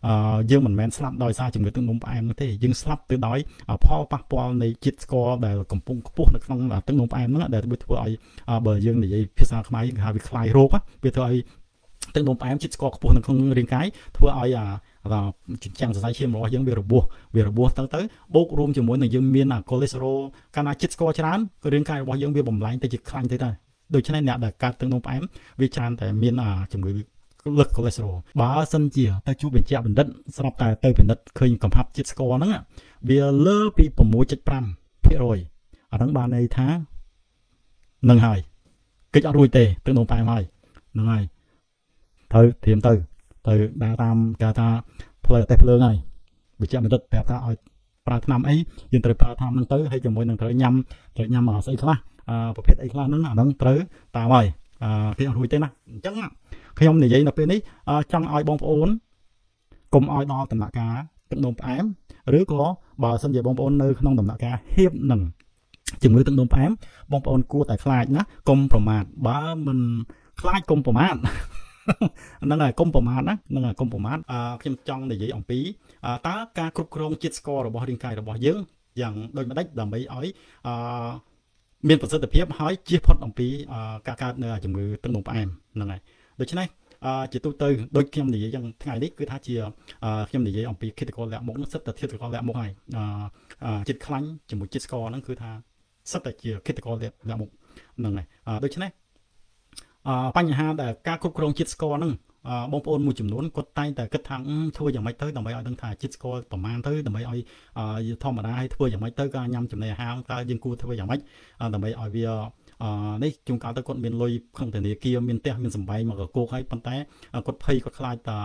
dương mình men slap đòi xa chừng người tương nôm em thế dương slap từ đói Paul Park Paul này chít score để cầm pung cúp được không là tương nôm em nữa để biết thôi bờ dương để vậy phía sau máy hà bị khai rô á biết thôi tương nôm em chít score cúp được không riêng cái thôi ai là chẳng giải chiêm rồi dương bị bùa tới bốc room chỉ muốn là dương miên cholesterol cana chít score chán cái riêng cáiរបស់យើងវាបំលែងទៅជាខ្លាញ់ទៅដែរដូច្នេះអ្នកដែលកើតទឹកនោមផ្អែមវាច្រើនតែមានជំងឺលើក cholesterol បើសិនជាទៅជួបបញ្ជាក់បណ្ឌិតស្រាប់តែទៅពិនិត្យឃើញកំហាប់ជាតិស្ករហ្នឹងវាលើពី 6.5% អាហ្នឹងបានន័យថានឹងហើយកិច្ចអត់រួចទេទឹកនោមផ្អែមហើយហ្នឹងហើយត្រូវត្រៀមទៅដើរតាមគេថាផ្លូវតេស្តភ្លើងហើយបញ្ជាក់បណ្ឌិតប្រាប់ថាឲ្យប្រើថ្នាំអីយើងត្រូវប្រើថ្នាំហ្នឹងទៅហើយជាមួយនឹងត្រូវញ៉ាំស្អីខ្លះប្រភេទអីខ្លះហ្នឹងអាហ្នឹងត្រូវតាមហើយគេអត់រួចទេណាអញ្ចឹងខ្ញុំនិយាយនៅពេលនេះចង់ឲ្យបងប្អូនកុំឲ្យដល់ដំណាក់កាលទឹកនោមផ្អែមឬក៏បើសិនជាបងប្អូននៅក្នុងដំណាក់កាលហៀបនឹងជំងឺទឹកនោមផ្អែមបងប្អូនគួរតែខ្លាចណាកុំប្រមាថបើមិនខ្លាចកុំប្រមាថហ្នឹងហើយកុំប្រមាថណាហ្នឹងហើយកុំប្រមាថខ្ញុំចង់និយាយអំពីតើការគ្រប់គ្រងជាតិស្កររបស់រាងកាយរបស់យើងយ៉ាងដូចម្ដេចដើម្បីឲ្យមានប្រសិទ្ធភាពហើយជៀសផុតអំពីការកើតនៅជំងឺទឹកនោមផ្អែមហ្នឹងហើយដូច្នេះជាទូទៅដូចខ្ញុំនិយាយយ៉ាងថ្ងៃនេះគឺថាជាខ្ញុំនិយាយអំពី critical លាក់មុខនោះសិតតែ critical លាក់មុខហើយចិត្តខ្លាញ់ជាមួយជាតិស្ករហ្នឹងគឺថាសិតតែជា critical លាក់មុខហ្នឹងហើយដូច្នេះបញ្ហាដែលការគ្រប់គ្រងជាតិស្ករហ្នឹងបងប្អូនមួយចំនួនគាត់តែងតែគិតថាធ្វើយ៉ាងម៉េចទៅដើម្បីឲ្យដឹងថាជាតិស្ករប្រមាណទៅដើម្បីឲ្យធម្មតាឲ្យធ្វើយ៉ាងម៉េចទៅការញ៉ាំចំណីអាហារតើយើងគួរធ្វើយ៉ាងម៉េចដើម្បីឲ្យវានេះជួនកាលទៅគាត់មានលុយក្នុងធនាគារមានផ្ទះមានសម្បែងមកកកហើយប៉ុន្តែគាត់ភ័យគាត់ខ្លាចថា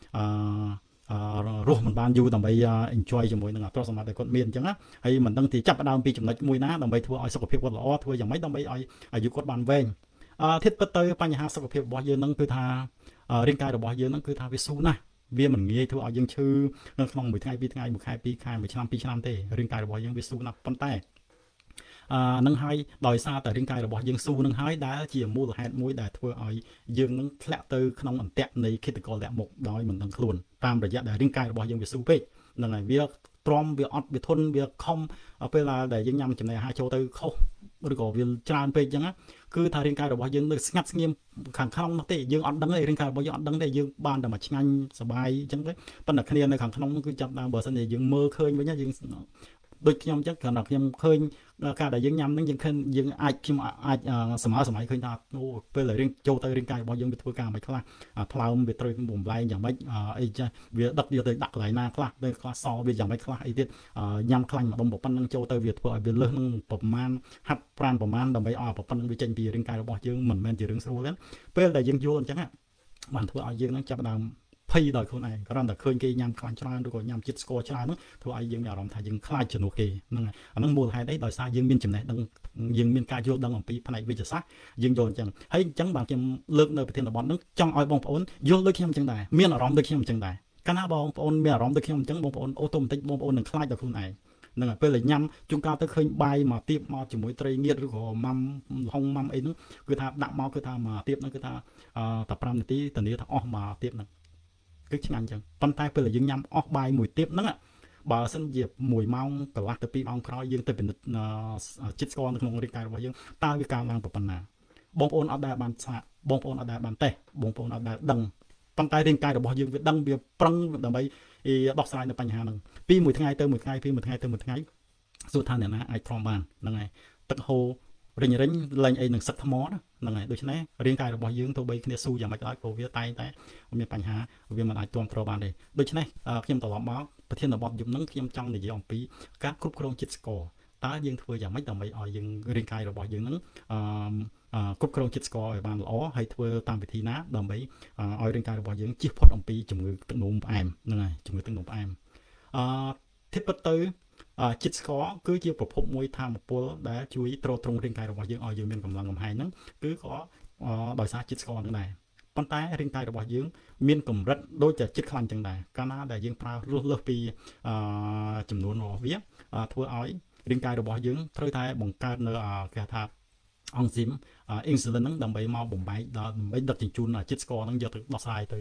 រស់មិនបានយូរដើម្បី enjoy ជាមួយនឹងទ្រព្យសម្បត្តិដែលគាត់មានអញ្ចឹងណាហើយមិនដឹងទីចាប់ផ្ដើមពីចំណុចមួយណាដើម្បីធ្វើឲ្យសុខភាពគាត់ល្អធ្វើយ៉ាងម៉េចដើម្បីឲ្យអាយុគាត់បានវែងធៀបទៅបញ្ហាសុខភាពរបស់យើងហ្នឹងគឺថារាងកាយរបស់យើងហ្នឹងគឺថាវាស៊ូណាស់វាមិនងាយធ្វើឲ្យយើងឈឺនៅក្នុងមួយថ្ងៃពីរថ្ងៃមួយខែពីរខែមួយឆ្នាំពីរឆ្នាំទេរាងកាយរបស់យើងវាស៊ូណាស់ប៉ុន្តែនឹងហើយដោយសារតែរាងកាយរបស់យើងស៊ូនឹងហើយដែលជាមូលហេតុមួយដែលធ្វើឲ្យយើងនឹងធ្លាក់ទៅក្នុងអន្ទាក់នៃ critical លាក់មុខដោយមិនដឹងខ្លួនតាមរយៈដែលរាងកាយរបស់យើងវាស៊ូពេកហ្នឹងហើយវាទ្រាំវាអត់វាធន់វាខំពេលដែលយើងញ៉ាំចំណីអាហារចូលទៅខុសឬក៏វាច្រើនពេកអញ្ចឹងគឺថារាងកាយរបស់យើងនៅស្ងាត់ស្ងៀមខាងក្នុងនោះទេយើងអត់ដឹងទេរាងកាយរបស់យើងអត់ដឹងទេយើងបានតែមកឆ្ងាញ់សប្បាយអញ្ចឹងទេប៉ុន្តែគ្នានៅខាងក្នុងគឺចាប់ដើមបើសិនជាយើងមើលឃើញវិញយើងដូចខ្ញុំអញ្ចឹងគ្រាន់តែខ្ញុំឃើញការដែលយើងញ៉ាំហ្នឹងយើងឃើញយើងខ្ញុំអាចសម័យឃើញថាអូពេលដែលរៀងចូលទៅរាងកាយរបស់យើងវាធ្វើការមិនខ្លះថ្លើមវាត្រូវបំលែងយ៉ាងម៉េចអីចាស់វាដឹកវាទៅដាក់កន្លែងណាខ្លះទៅខ្លះសវាយ៉ាងម៉េចខ្លះអីទៀតញ៉ាំខ្លាញ់ម្ដុំប៉ុណ្្នឹងចូលទៅវាធ្វើឲ្យវាលើសនឹងប្រមាណហាត់ប្រាណប្រមាណដើម្បីឲ្យប៉ុណ្្នឹងវាចេញពីរាងកាយរបស់យើងមិនមែនជារឿងស្រួលទេពេលដែលយើងយល់អញ្ចឹងបានធ្វើឲ្យយើងហ្នឹងចាប់ដើមភ័យដល់ខ្លួនឯងគ្រាន់តែឃើញគេញ៉ាំខ្លាញ់ច្រើនឬក៏ញ៉ាំជាតិស្ករច្រើនហ្នឹងធ្វើឲ្យយើងមានអារម្មណ៍ថាយើងខ្លាចជំនួសគេហ្នឹងហើយអាហ្នឹងមូលហេតុអីដោយសារយើងមានចំណេះដឹងយើងមានការយល់ដឹងអំពីផ្នែកវិទ្យាសាស្ត្រយើងយល់អញ្ចឹងហើយអញ្ចឹងបាទខ្ញុំលើកនៅប្រធានបទហ្នឹងចង់ឲ្យបងប្អូនយល់ដូចខ្ញុំអញ្ចឹងដែរមានអារម្មណ៍ដូចខ្ញុំអញ្ចឹងដែរកាលណាបងប្អូនមានអារម្មណ៍ដូចខ្ញុំអញ្ចឹងបងប្អូនអូតូម៉ាទិកបងប្អូននឹងខ្លាចដល់ខ្លួនឯងហ្នឹងហើយពេលដែលញ៉ាំជួនកាលទៅឃើញបាយមកទៀបមកជាមួយត្រីងៀតឬក៏ម៉ាំហុងម៉ាំអីហ្នឹងគឺថាដាក់មកគឺថាមកទៀបហ្នឹងគឺថាតែ5នាទីធានាថាអស់មកទៀបហ្នឹងគឺឆ្ងាញ់អញ្ចឹងប៉ុន្តែពេលដែលយើងញ៉ាំអស់បាយមួយទៀបហ្នឹងបើសិនជា1ម៉ោងកន្លះទៅ2ម៉ោងក្រោយយើងទៅពិនិត្យជាតិស្ករនៅក្នុងរាងកាយរបស់យើងតើវាកើនឡើងប៉ុណ្ណាបងប្អូនអត់ដែលបានស្អាតបងប្អូនអត់ដែលបានតេស្តបងប្អូនអត់ដែលដឹងប៉ុន្តែរាងកាយរបស់យើងវាដឹងវាប្រឹងដើម្បីដោះស្រាយនៅបញ្ហាហ្នឹងពីមួយថ្ងៃទៅមួយថ្ងៃពីមួយថ្ងៃទៅមួយថ្ងៃសួរថាអ្នកណាអាចទ្រាំបានហ្នឹងហើយទឹកហូររិញលែងអីនឹងសឹកថ្មហ្នឹងហើយដូច្នេះរាងកាយរបស់យើងទោះបីគ្នាស៊ូយ៉ាងម៉េចក៏ដោយព្រោះវាតែងតែមានបញ្ហាវាមិនអាចទ្រាំទ្របានទេដូច្នេះខ្ញុំត្រឡប់មកប្រធានបទយប់ហ្នឹងខ្ញុំចង់និយាយអំពីការគ្រប់គ្រងជាតិស្ករតើយើងធ្វើយ៉ាងម៉េចដើម្បីឲ្យយើងរាងកាយរបស់យើងហ្នឹងគ្រប់គ្រងជាតិស្ករឲ្យបានល្អហើយធ្វើតាមវិធីណាដើម្បីឲ្យរាងកាយរបស់យើងជៀសផុតអំពីជំងឺទឹកនោមផ្អែមហ្នឹងហើយជំងឺទឹកនោមផ្អែមធៀបទៅជាតិស្ករគឺជាប្រភពមួយថាមពលដែលជួយទ្រទ្រង់រាងកាយរបស់យើងឲ្យយើងមានកម្លាំងកំហែងហ្នឹងគឺក៏ដោយសារជាតិស្ករហ្នឹងដែរប៉ុន្តែរាងកាយរបស់យើងមានកម្រិតដូចតែជាតិខ្លាញ់ចឹងដែរកាលណាដែលយើងប្រើរស់លើសពីចំនួនរបស់វាធ្វើឲ្យរាងកាយរបស់យើងត្រូវតែបង្កើតនៅគេថាអង់ស៊ីមអ៊ីនស៊ូលីនហ្នឹងដើម្បីមកបំបែកដើម្បីដឹកជញ្ជូនជាតិស្ករហ្នឹងយកទៅដោះស្រាយទៅ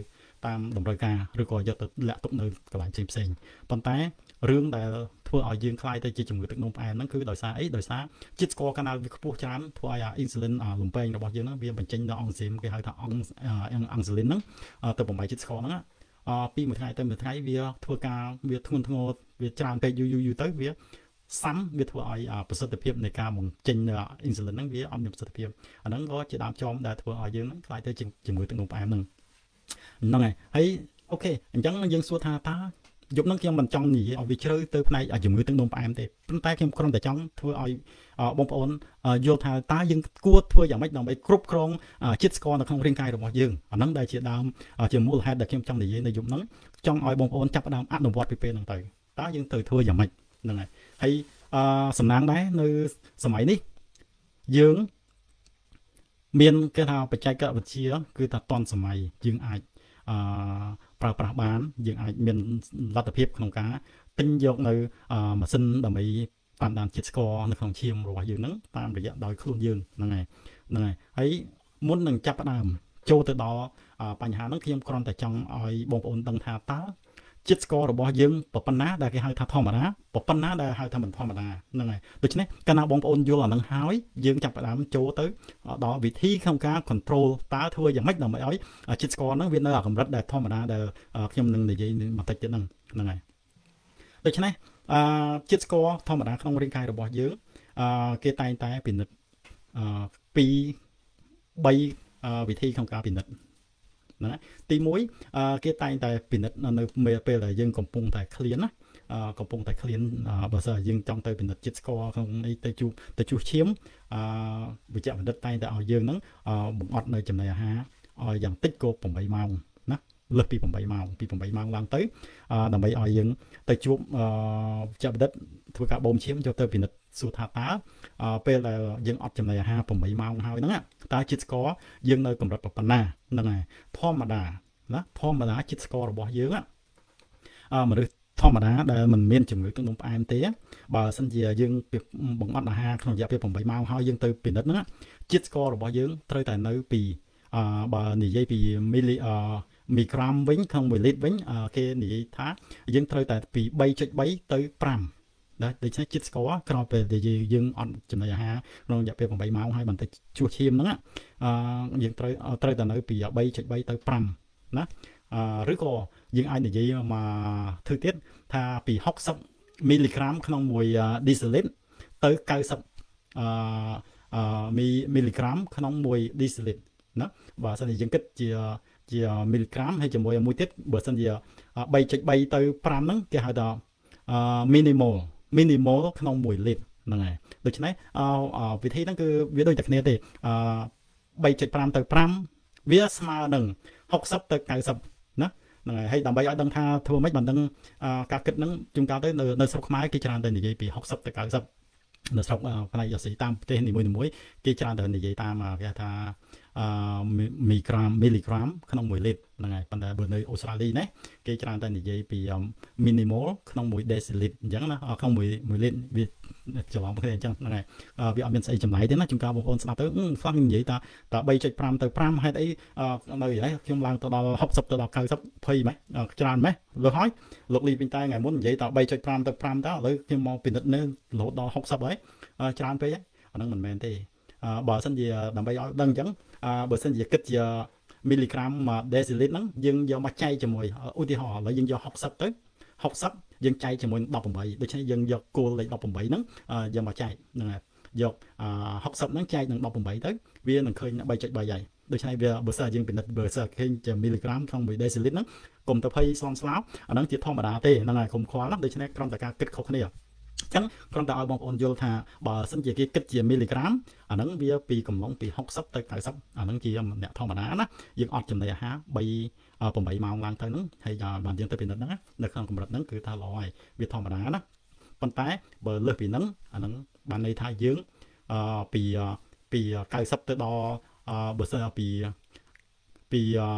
tam đồng rồi ca rồi coi cho lạ tục nơi các bạn xem còn té rương đại thua ở dương khai tới chỉ chủng người tự nông ai nó cứ đời xa ấy đời xa chích score canal việc buộc chán thua insulin lùm bèn rồi bao nhiêu nó viên bệnh tranh đó onzym cái hơi thở insulin nó từ bồng bài chích score nó pi một ngày tới một ngày việc thua ca việc thua việc tràn tới yu tới việc sắm việc thua ởประสิทธิภาพในการมองtranh insulin nó việc âm nhập ประสิทธิภาพnó có chỉ đam cho đại thua ở dương nó khai tới chủng người tự nông ai mình nó này thấy ok chẳng dương xua tha ta dục nókiem mình trong gì ở vị chơi từ này ở dùng người tương đồng em thì tay kim con tại trong thưa ở bông ôn vô thà ta dương cua thưa dạng mấy đồng mấy group con chít score là không riêng cài được mọi dương ở nắng đây chỉ đam chỉ mua hai đặc kim trong thì này dùng nắng trong ở bông ôn chấp đam áp đồng vọt pp lần tới ta dương từ thưa dạng mấy này hay sầm nắng đấy nơi sầm ấy đi dương miền cái thao phải chạy cỡ vật chia cứ ta toàn sầm ấy dương ai pra bán dương ai miền lạt tập hiệp không cá tinh dọc nơi mà sinh đầm ấy tam đàn chít score nơi phòng chiêm rồi dương nắng tam để đòi khuôn dương này ấy muốn nâng chấp đàm châu từ đóปัญหานักเรียนกรอนแต่จังไอ้บงปนตังทาตาจิตสกอร์របស់យើងปปัญหาได้គេហៅថាធម្មតាปปัญหาได้ហៅថាមិនធម្មតាហ្នឹងហើយដូច្នេះកាលណាបងប្អូនយល់អានឹងហើយយើងចាប់ផ្ដើមចូលទៅដល់វិធីក្នុងការ control តើធ្វើយ៉ាងម៉េចដើម្បីឲ្យจิตสกอร์ហ្នឹងវានៅអាកម្រិតដែលធម្មតាដែលខ្ញុំនឹងនិយាយបន្តិចទៀតហ្នឹងហើយដូច្នេះจิตสกอร์ធម្មតាក្នុងរាងកាយរបស់យើងគេតែងតែពិនិត្យពី3វិធីក្នុងការពិនិត្យណាទី1គេតែងតែពិនិត្យនៅពេលដែលយើងកំពុងតែឃ្លានណាកំពុងតែឃ្លានបើសិនយើងចង់ទៅពិនិត្យចិត្តស្គាល់ក្នុងនេះទៅជួសឈាមវិជ្ជបណ្ឌិតតែងតែឲ្យយើងហ្នឹងបង្អត់នៅចំណីអាហារឲ្យយ៉ាងតិចក៏8ម៉ោងណាលើសពី8ម៉ោងឡើងទៅដើម្បីឲ្យយើងទៅជួបវិជ្ជបណ្ឌិតធ្វើការបូមឈាមយកទៅពិនិត្យសួរថាតើពេលដែលយើងអត់ចំណីអាហារ8ម៉ោងហើយហ្នឹងតើជាតិស្ករយើងនៅកម្រិតប៉ុណ្ណាហ្នឹងហើយធម្មតាជាតិស្កររបស់យើងមនុស្សធម្មតាដែលមិនមានជំងឺទឹកនោមផ្អែមទេបើសិនជាយើងបង្អត់អាហារក្នុងរយៈពេល8ម៉ោងហើយយើងទៅពិនិត្យហ្នឹងជាតិស្កររបស់យើងត្រូវតែនៅពីបើនិយាយពីមីក្រាមវិញក្នុង1លីត្រវិញគេនិយាយថាយើងត្រូវតែពី 3.3 ទៅ 5ដូច្នេះជាតិស្ករក្រោយពេលដែលយើងអត់ចំណីអាហារក្នុងរយៈពេល8ម៉ោងហើយបន្តិចជួសឈាមហ្នឹងយើងត្រូវតែនៅពី 3.3 ទៅ 5ណាឬក៏យើងអាចនិយាយមកធ្វើទៀតថាពី60មីលីក្រាមក្នុង1 deciliter ទៅ90មីលីក្រាមក្នុង1 deciliter ណាបើសិនជាយើងគិតជាមីលីក្រាមហើយជាមួយមួយទៀតបើសិនជា 3.3 ទៅ 5 ហ្នឹងគេហៅថាminimal ក្នុង1លីត្រហ្នឹងហើយដូច្នេះវិធីហ្នឹងគឺវាដូចតែគ្នាទេ 3.5 ទៅ 5 វាស្មើនឹង60 ទៅ 90ណាហ្នឹងហើយដើម្បីឲ្យដឹងថាធ្វើម៉េចបានដឹងការគិតហ្នឹងជួនកាលទៅនៅស្រុកខ្មែរគេច្រើនតែនិយាយពី60 ទៅ 90នៅស្រុកផ្នែកអាស៊ីតាមប្រទេសនីមួយៗគេច្រើនតែនិយាយតាមគេថាមីលីក្រាមក្នុង1លីត្រហ្នឹងហើយប៉ុន្តែបើនៅអូស្ត្រាលីណាគេច្រើនតែនិយាយពី minimal ក្នុង1 deciliter អញ្ចឹងណាក្នុង1លីត្រវាច្រឡំគ្នាអញ្ចឹងហ្នឹងហើយវាអត់មានស្អីចម្លែកទេណាជួនកាលបងប្អូនស្ដាប់ទៅខ្លះនិយាយថា 3.5 ទៅ 5 ហេតុអីនៅខ្ញុំឡើងទៅដល់60ទៅដល់90ភ័យម៉េចច្រើនម៉េចលើហើយលោកលីវិញតែថ្ងៃមុននិយាយថា 3.5 ទៅ 5 តើឥឡូវខ្ញុំមកពិនិត្យនៅរហូតដល់60ហើយច្រើនពេកអាហ្នឹងមិនមែនទេបើសិនជាដើម្បីឲ្យដឹងអញ្ចឹងបើសិនជាគិតជាមីលីក្រាមមួយ deciliter ហ្នឹងយើងយកមកចែកជាមួយឧទាហរណ៍ឥឡូវយើងយក60ទៅ60យើងចែកជាមួយ18ដូច្នេះយើងយកគោលលេខ18ហ្នឹងយកមកចែកហ្នឹងហើយយក60ហ្នឹងចែកនឹង18ទៅវានឹងឃើញ 3.3 ហើយដូច្នេះវាបើសិនយើងពិនិត្យបើសិនឃើញជាមីលីក្រាមក្នុង1 deciliter ហ្នឹងកុំទៅភ័យស្លន់ស្លោអាហ្នឹងជាធម្មតាទេហ្នឹងហើយកុំខ្វល់ណាដូច្នេះគ្រាន់តែការគិតខុសគ្នាអញ្ចឹងគ្រាន់តែឲ្យបងប្អូនយល់ថាបើសិនជាគេគិតជាមីលីក្រាមអាហ្នឹងវាពីកំឡុងពី60ទៅ90អាហ្នឹងជាអ្នកធម្មតាណាយើងអត់ចំណីអាហារ8ម៉ោងឡើងទៅហ្នឹងហើយបានយើងទៅពិនិត្យហ្នឹងនៅក្នុងកម្រិតហ្នឹងគឺថាល្អហើយវាធម្មតាណាប៉ុន្តែបើលើសពីហ្នឹងអាហ្នឹងបានន័យថាយើងពី90ទៅដល់បើសិនពី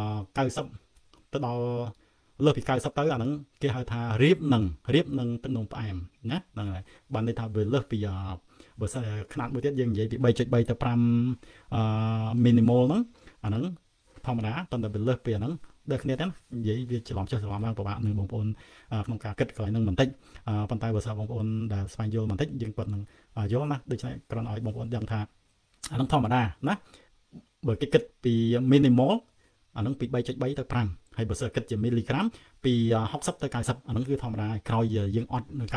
90ទៅដល់លើសពី90ទៅអាហ្នឹងគេហៅថារៀបនឹងទឹកនោមផ្អែមណាហ្នឹងហើយបានន័យថាវាលើសពីបើសិនຂະຫນាត់មួយទៀតយើងនិយាយពី 3.3 ទៅ 5 minimal ហ្នឹងអាហ្នឹងធម្មតាតើវាលើសពីអាហ្នឹង đượcគ្នាទេនិយាយវាច្រឡំចុះច្រឡំឡើងពិបាកនឹងបងប្អូនក្នុងការគិតកន្លែងនឹងបន្តិចប៉ុន្តែបើសិនបងប្អូនដែលស្វែងយល់បន្តិចយើងគាត់នឹងយល់ណាដូច្នេះគ្រាន់ឲ្យបងប្អូនដឹងថាអានឹងធម្មតាណាបើគេគិតពី minimal អានឹងពី 3.3 ទៅ 5 ហើយបើសិនគិតជា milligram ពី 60 ទៅ 90 អានឹងគឺធម្មតាក្រោយយើងអត់នៅ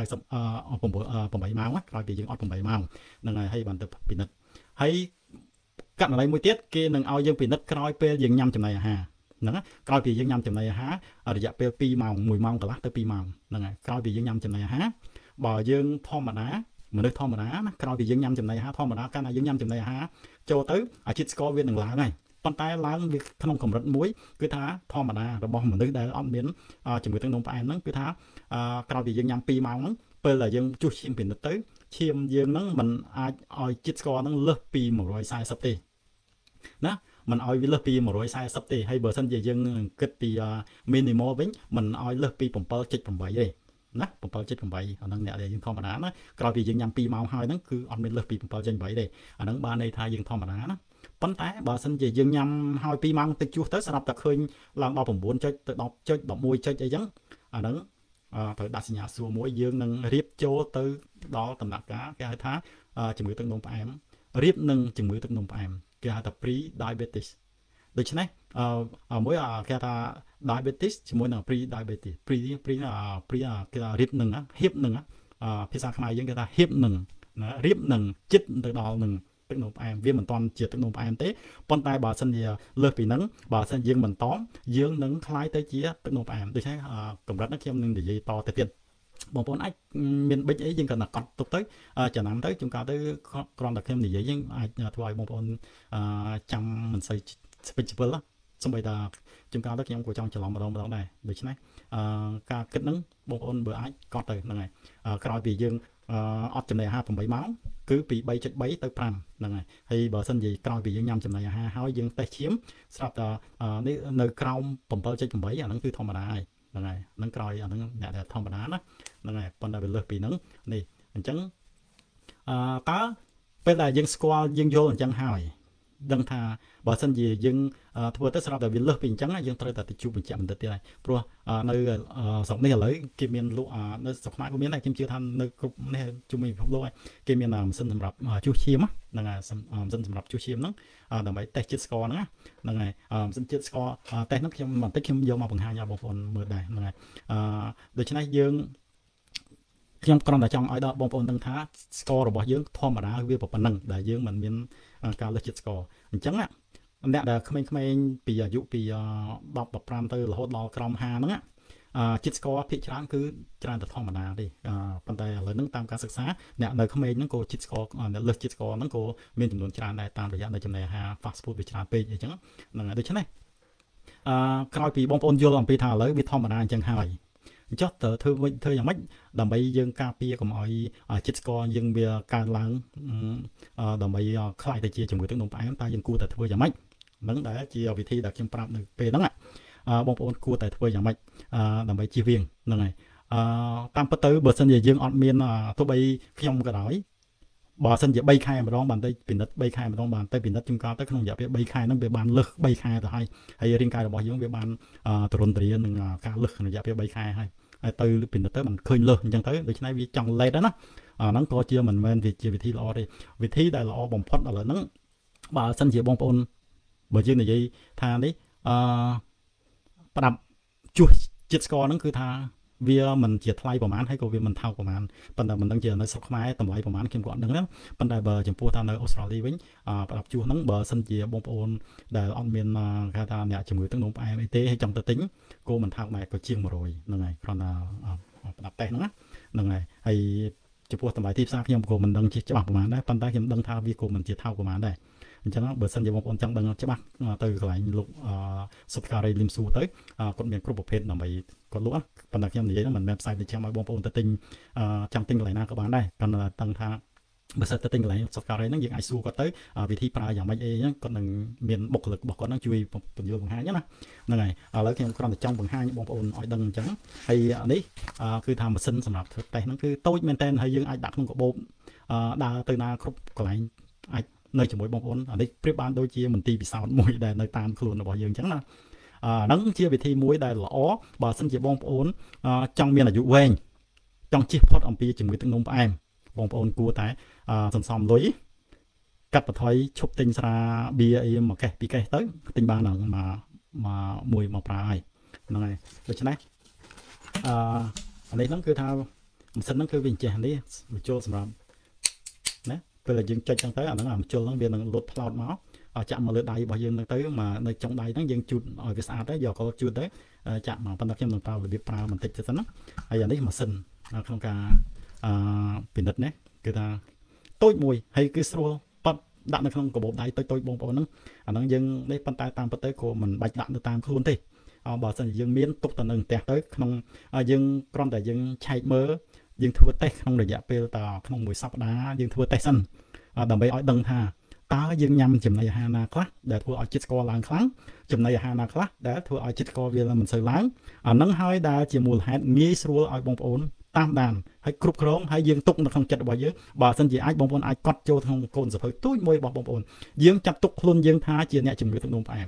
8 ម៉ោងក្រោយពីយើងអត់ 8 ម៉ោងហ្នឹងហើយបានទៅពិនិត្យហើយករណីមួយទៀតគេនឹងឲ្យយើងពិនិត្យក្រោយពេលយើងញ៉ាំចំណីអាហារហ្នឹងក្រោយពីយើងញ៉ាំចំណីអាហាររយៈពេល2ម៉ោង1ម៉ោងកន្លះទៅ2ម៉ោងហ្នឹងហើយក្រោយពីយើងញ៉ាំចំណីអាហារបើយើងធម្មតាមនុស្សធម្មតាណាក្រោយពីយើងញ៉ាំចំណីអាហារធម្មតាកាលណាយើងញ៉ាំចំណីអាហារចូលទៅអាជាតិស្ករវានឹងឡើងហើយប៉ុន្តែឡើងវាក្នុងកម្រិតមួយគឺថាធម្មតារបស់មនុស្សដែលអត់មានជំងឺទឹកនោមផ្អែមហ្នឹងគឺថាក្រោយពីយើងញ៉ាំ2ម៉ោងហ្នឹងពេលដែលយើងជួសឈាមពិនិត្យទៅឈាមយើងហ្នឹងมันអាចឲ្យជាតិស្ករហ្នឹងលើសពី140ទេណាมันឲ្យវាលើសពី140ទេហើយបើសិនជាយើងគិតពី minimal វិញมันឲ្យលើសពី 7.8 ទេណា 7.8 អាហ្នឹងអ្នកដែលយើងធម្មតាណាក្រោយពីយើងញ៉ាំ2ម៉ោងហើយហ្នឹងគឺអត់មានលើសពី 7.8 ទេអាហ្នឹងបានន័យថាយើងធម្មតាណាប៉ុន្តែបើសិនជាយើងញ៉ាំហើយ2ម៉ោងទៅជួសទៅស្រាប់តែឃើញឡើងដល់ 9 ចុចទៅ 10 ចុច 11 ចុចអីចឹងអាហ្នឹងត្រូវដាក់សញ្ញាសួរមួយយើងនឹងរៀបចូលទៅដល់ដំណាក់កាលគេហៅថាជំងឺទឹកនោមផ្អែមរៀបនឹងជំងឺទឹកនោមផ្អែមគេហៅថា pre diabetes ដូច្នេះមួយគេថា diabetes ជាមួយនឹង pre diabetes pre គេថារៀបនឹងហៀបនឹងភាសាខ្មែរយើងគេថាហៀបនឹងរៀបនឹងចិត្តទៅដល់នឹងទឹកនោមផ្អែមវាមិនតាន់ជាទឹកនោមផ្អែមទេប៉ុន្តែបើសិនជាលើសពីហ្នឹងបើសិនយើងមិនតមយើងនឹងคล้ายទៅជាទឹកនោមផ្អែមដូច្នេះកម្រិតនេះខ្ញុំនឹងនិយាយតទៅទៀតបងប្អូនអាចមានប៊ិចអីយើងក៏កត់ទុកទៅចំណាំទៅជួនកាលទៅគ្រាន់តែខ្ញុំនិយាយយើងអាចធ្វើឲ្យបងប្អូនចាំមិនសូវស្ពេចស្ពិលសូម្បីតែជួនកាលទៅខ្ញុំក៏ចង់ច្រឡំម្ដងដែរដូច្នេះការគិតហ្នឹងបងប្អូនបើអាចកត់ទៅហ្នឹងហើយក្រោយពីយើងអត់ចំណីអាហារ8ម៉ោងគឺពី 3.3 ទៅ 5 ហ្នឹងហើយហើយបើសិនជាក្រោយពីយើងញ៉ាំចំណីអាហារហើយយើងតេស្តឈាមស្រាប់តែនេះនៅក្រោម 7.8 អាហ្នឹងគឺធម្មតាហើយហ្នឹងហើយហ្នឹងក្រោយអាហ្នឹងអ្នកដែលធម្មតាណាហ្នឹងហើយប៉ុន្តែវាលើសពីហ្នឹងនេះអញ្ចឹងតើពេលដែលយើងស្គាល់យើងយល់អញ្ចឹងហើយដឹងថាបើសិនជាយើងធ្វើទៅស្រាប់តែវាលើសពីអញ្ចឹងយើងត្រូវតែទៅជួបបញ្ជាក់បន្តិចទៀតហើយព្រោះនៅស្រុកនេះឥឡូវគេមានលក់នៅស្រុកខ្មែរក៏មានដែរខ្ញុំជឿថានៅគ្រប់នេះជុំវិញពិភពលោកគេមានម៉ាស៊ីនសម្រាប់ជួសឈាមហ្នឹងហើយម៉ាស៊ីនសម្រាប់ជួសឈាមហ្នឹងដើម្បីតេស្តជាតិស្ករហ្នឹងហ្នឹងហើយម៉ាស៊ីនជាតិស្ករតេស្តហ្នឹងខ្ញុំបន្តិចខ្ញុំយកមកបង្ហាញឲ្យបងប្អូនមើលដែរហ្នឹងហើយដូច្នេះយើងខ្ញុំគ្រាន់តែចង់ឲ្យដល់បងប្អូនដឹងថាស្កររបស់យើងធម្មតាវាប៉ុណ្ណឹងដែលយើងមិនមានការលើសជាតិស្ករអញ្ចឹងអ្នកដែលក្មេងៗពីអាយុពី10 15ទៅរហូតដល់ក្រោម50ហ្នឹងជាតិស្ករភាគច្រើនគឺច្រើនតែធម្មតាទេប៉ុន្តែឥឡូវហ្នឹងតាមការសិក្សាអ្នកនៅក្មេងហ្នឹងក៏ជាតិស្ករអ្នកលើសជាតិស្ករហ្នឹងក៏មានចំនួនច្រើនដែរតាមរយៈនៅចំណីអាហារ fast food វាច្រើនពេកអញ្ចឹងហ្នឹងហើយដូច្នេះក្រោយពីបងប្អូនយល់អំពីថាឥឡូវវាធម្មតាអញ្ចឹងហើយចុះទៅធ្វើយ៉ាងម៉េចដើម្បីយើងការពារកុំឲ្យជាតិស្ករយើងវាកើនឡើងដើម្បីខ្លាយទៅជាជំងឺទឹកនោមផ្អែមតើយើងគួរតែធ្វើយ៉ាងម៉េចហ្នឹងដែលជាវិធីដែលខ្ញុំប្រាប់នៅពេលហ្នឹងបងប្អូនគួរតែធ្វើយ៉ាងម៉េចដើម្បីជៀសវាងហ្នឹងហើយតាមពិតទៅបើសិនជាយើងអត់មានទោះបីខ្ញុំក៏ដោយបើសិនជា3ខែម្ដងបានទៅពិនិត្យ3ខែម្ដងបានទៅពិនិត្យជួនកាលទៅក្នុងរយៈពេល3ខែហ្នឹងវាបានលើស3ខែទៅហើយរាងកាយរបស់យើងវាបានទរន្ទ្រានឹងការលើសក្នុងរយៈពេល3ខែហើយទៅពិនិត្យទៅมันឃើញលើសអញ្ចឹងទៅដូច្នេះវាចង់លេតណាហ្នឹងក៏ជាមិនមែនវាជាវិធីល្អទេវិធីដែលល្អបំផុតឥឡូវហ្នឹងបើសិនជាបងប្អូនបើយើងនិយាយថានេះប្រដាប់ជួសជាតិស្ករហ្នឹងគឺថាវាមិនជាថ្លៃប្រហែលហើយក៏វាមិនថោកប្រហែលប៉ុន្តែមិនដឹងជានៅស្រុកខ្មែរតម្លៃប្រហែលខ្ញុំក៏អត់ដឹងដែរប៉ុន្តែបើចំពោះថានៅអូស្ត្រាលីវិញប្រដាប់ជួសហ្នឹងបើសិនជាបងប្អូនដែលអត់មានគេថាអ្នកជំងឺទឹកនោមផ្អែមអីទេហើយចង់ទៅទិញក៏មិនថោកដែរក៏ជាង100ហ្នឹងហើយគ្រាន់តែប្រដាប់តេស្តហ្នឹងហើយចំពោះតម្លៃទីផ្សារខ្ញុំក៏មិនដឹងជាច្បាស់ប្រហែលដែរប៉ុន្តែខ្ញុំដឹងថាវាក៏មិនជាថោកប្រហែលដែរអញ្ចឹងបើសិនជាបងប្អូនចង់ដឹងច្បាស់ទៅកន្លែងលោកសុខការីលឹមស៊ូទៅគាត់មានគ្រប់ប្រភេទដើម្បីគាត់លក់ប៉ុន្តែខ្ញុំនិយាយមិនមែនផ្សាយទៅចាំឲ្យបងប្អូនទៅទិញចង់ទិញកន្លែងណាក៏បានដែរគាត់ដឹងថាបើសិនទៅទិញកន្លែងសុខការីហ្នឹងយើងអាចសួរគាត់ទៅវិធីប្រើយ៉ាងម៉េចអីហ្នឹងគាត់នឹងមានបុគ្គលិករបស់គាត់ហ្នឹងជួយពន្យល់បង្ហាញណាហ្នឹងហើយឥឡូវខ្ញុំគ្រាន់តែចង់បង្ហាញបងប្អូនឲ្យដឹងអញ្ចឹងហើយនេះគឺថាម៉ាស៊ីនសម្រាប់ធ្វើតេស្តហ្នឹងគឺតូចមែនតើហើយយើងអាចដាក់ក្នុងកាបូបដើរទៅណាគ្រប់កន្លែងអាចនៅជាមួយបងប្អូនអានេះប្រៀបបានដូចជាមន្ទីរពិសោធន៍មួយដែលនៅតាមខ្លួនរបស់យើងអញ្ចឹងណា nắng chia vị thi muối đây là ó bà xin chỉ bong ổn trong miền là dụ quen trong chiếc pot ông pi chừng người tương nông em bong ổn cua tại sòng sòng lối cắt và thôi chụp tinh ra bia một cái bị cái tới tinh ba lần mà mùi mọc ra này rồi cho này anh ấy nó cứ thao xin nó cứ bình chè đi một chỗ sầm rầm nè bây giờ dừng chơi trong tới nó làm chỗ nó biến nó lột lọt máu chạm mà lượt đáy bao nhiêu tới mà nơi trong đáy nó dừng chút ở cái xa đấy giờ có chút đấy chạm mà phân đặc trong tao là biết tao mình tích cho nó hay là đấy mà xin không cả bình đất đấy người ta tối mùi hay cứ xô đặt nó không có bộ đáy tôi bông bông nó dừng đấy phân tay tam tới của mình bạch đạn được tam luôn thì bảo sân dừng miễn tục tận nâng tẹt tới không dừng con tại dừng chạy mơ dừng thua tay không được dạ pê tàu không mùi sắp đá dừng thua tay sân đồng bấy ói đằng hà ta dừng nhằm chùm này hà na class để thua ở chít score láng kháng chùm này hà na class để thua ở chít score vì là mình sờ láng nắng hơi đa chỉ mùi hạt nghĩ xua ở bông ổn tam đàn hay cướp khống hay dừng tục nó không chặt bao nhiêu bảo sân gì ai bông ổn ai cắt cho không cồn sập hơi túi môi bông ổn dừng chặt tục luôn dừng tha chia nhẹ chùm người thằng đông phải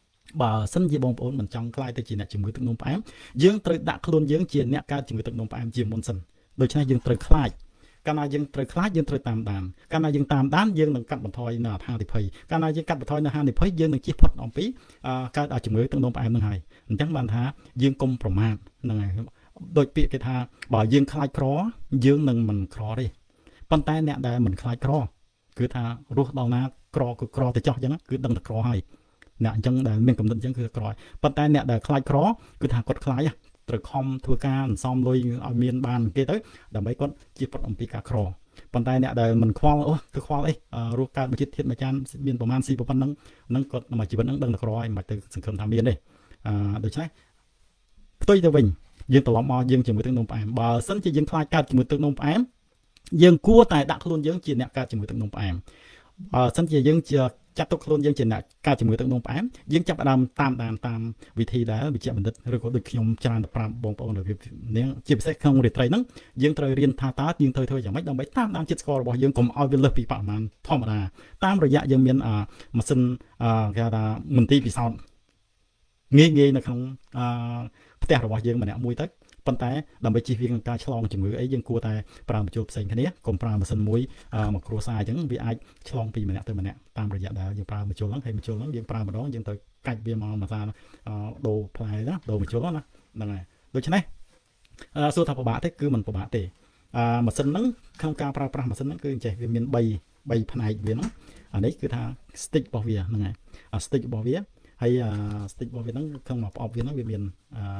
bà sân gì bông ổn mình trong cái tới chỉ nhẹ chùm người thằng đông phải dừng tới đặt luôn dừng chia nhẹ ca chùm người thằng đông phải chia môn sânโดยใช้ยังตรึกคลายการนายังตรึกคลายยังตรึกตามด่านการนายังตามด้านยังหนึ่งกัดบรรทอยหน้าทางติดเพยการนายังกัดบรรทอยหน้าทางติดเพยยังหนึ่งชี้พดออกปีการอาจจะมือตั้งโน้มไปหนึ่งไงจังบันท้ายังกลมประมาณหนึ่งไงโดยปีกท่าบ่ยังคลายครอยังหนึ่งมันครอดิปันแต่เนี่ยได้เหมือนคลายครอคือท่ารู้ดาวน้ากรอคือกรอแต่จ่อยังคือดังแต่ครอให้เนี่ยจังได้เมียนกำลังจังคือกรอยปันแต่เนี่ยได้คลายครอคือท่ากดคลายตรึกคอมทัวการซ้อมลอยเอาเมียนบานเกยtớiดับไปก้นจีบองปีกาครอปันไตเนี่ยเดี๋ยวมันควอลโอ้คือควอลรูปการบัจิตเทียนมาจานเมียนประมาณ4 ประมาณนั่งกดมาจีบนั่งดังตะครอยมาตึกสังคมทำเมียนเลยโดยใช้ตัวจะวิ่งยืนตลอดมอยืนจีบมือตึกนมแอมบ่สันจะยืนคลายการจีบมือตึกนมแอมยืนกู้แต่ดักล้วนยืนจีเนี่ยการจีบมือตึกนมแอมสันจะยืนจะจับตุกล้วนยังเจนน่ะการจมูกตั้งนมแอมยังจับดำตามวิธีได้วิจัยบันทึกหรือก็ดึกยมจานปรามบงปองหรือเนี่ยจีบเซ็กของเด็กไทยนั้นยังไทยเรียนท่าตายังไทยอย่างไม่ดำไปตามจิตสกอร์บอกยังกลมเอาเวลาปีประมาณธรรมดาตามระยะยังมีมาซึ่งการมันตีปีซ้อนเงี้ยนะครับแต่เราบอกยังมันเนี่ยมวยตึกปันแต่ดำไปชีวิตการฉลองจมูกไอ้ยังกลัวแต่ปรามจูบเซ็งแค่นี้กลมปรามมาซึ่งมวยมาครัวซายจังวิไอฉลองปีมันเนี่ยตัวมันเนี่ยตามระยะดาวยังปรามมาโจลังให้มาโจลังยังปรามมาร้องยังตัวไก่เบียร์มาซาโดพลายนะโดมาโจลังนะนั่นไงโดยฉะนั้นส่วนทางปะบะที่คือมันปะบะเตะมาซึ่งนั้นข้างกลางปรามมาซึ่งนั้นคือใจเวียนใบพนัยเวียนอันนี้คือทางสติ๊กบอลเวียนั่นไงสติ๊กบอลเวียให้สติ๊กบอลเวียนั้นข้างมาออกเวียนนั้นเวียน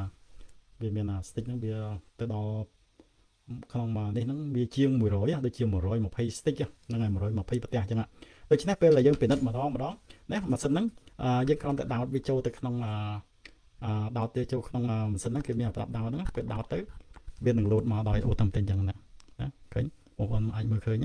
vì miền là stick nó bia tới đó không mà đây nó bia chiên mùi rối đây chiên mùi rối một phay stick nó ngày mùi rối một phay bát chẳng hạn tôi chỉ nói là dân tiền đất mà đó đấy mà xin nắng dân con tại đào video từ không đào tiêu châu không xin nắng kia miền đào nó cái đào tới bên đường lột mà đòi ô tầm tiền chẳng hạn cái một con anh mới khơi nhé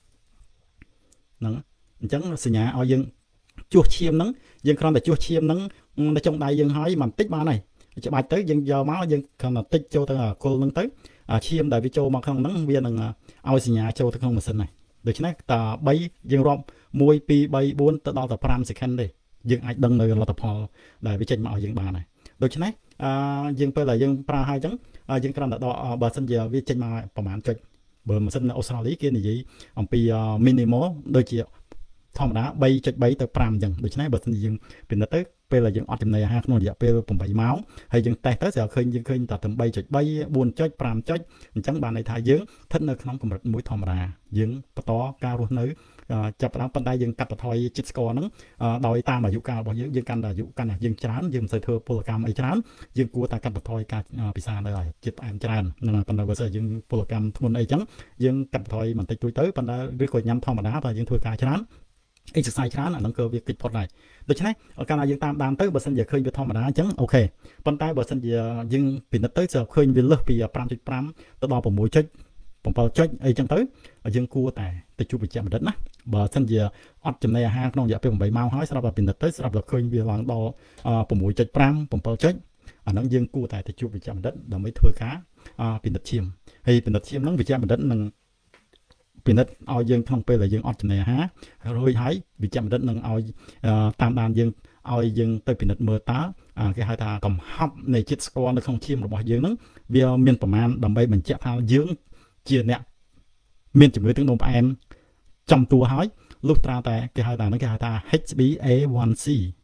nó chẳng xin nhà ở dân chuột chiêm nắng dân con tại chuột chiêm nắngในtrong đây dân hỏi mà tích ba nàyจะไปtới dân do máu dân không là tích châu tới cô nâng tới chiêm đại với châu mà không nắng viên là ao xì nhà châu tới không mà sinh này được chứ này ta bay dân rom mùi pi bay buôn tới đó là pram sẽ khen đi dân ai đăng nơi là tập họ đại với trên mạo dân bà này được chứ này dân bây là dân pra hai chấm dân cái là đó bà sinh giờ với trên mạoประมาณ bờ mà sinh Australia kia này gì ông pi minimal đôi chị thòng đá bay tới pram dần được chứ này bà sinh dân bên đó tới bây là dân ở trong này ha nó giờ bâyผม bảy máu hay dân tay tới giờ khơi ta tầm bay buồn chơi pram chơi chẳng bàn này thay dưỡng thích nơi không còn một mũi thòng đá dưỡng to cao luôn nữa chập đá bàn tay dân cắt thôi chít score nắng đòi ta mà dụ cao bao dưỡng dân căn là dụ căn là dân chán dân sợi thưa polygam ấy chán dân cua ta cắt thôi cả pizza đây rồi chít em chán nên là bàn tay bây giờ dân polygam thôn ấy trắng dân cắt thôi mình tay túi tới bàn tay rưỡi coi nhắm thòng đá và dân thưa cả chán exercise chán là năng cơ việc kịch thuật này được chứ này ở cái này dân tam đam tới bờ sân giờ khơi về thom mà đá chấn ok bàn tay bờ sân giờ dân bị nó tới giờ khơi về lơ vì pram tới đó một chết một bao chết ấy chẳng tới dân cua tại từ chu bị chạm đất nè bờ sân giờ ọt chấm này ha nó giờ bị 7 mau hói sau đó bị nó tới sau đó khơi về lòng đó một chết pram một bao chết nó dân cua tại từ chu bị chạm đất là mấy thưa cá bị nó chìm hay bị nó chìm nó bị chạm đất làปีนัดเอายังท่องไปเลยยังอดในฮะrồi hãy bị chạm đất nâng ao tam đànยังឲ្យយើងទៅពិនិត្យមើលតើគេហៅថាកំហប់នៃជាតិស្ករនៅក្នុងឈាមរបស់យើងហ្នឹងវាមានប្រមាណដើម្បីបញ្ជាក់ថាយើងជាអ្នកមានជំងឺទឹកនោមផ្អែមចំតួហើយលុះត្រាតែគេហៅថាហ្នឹងគេហៅថា HbA1c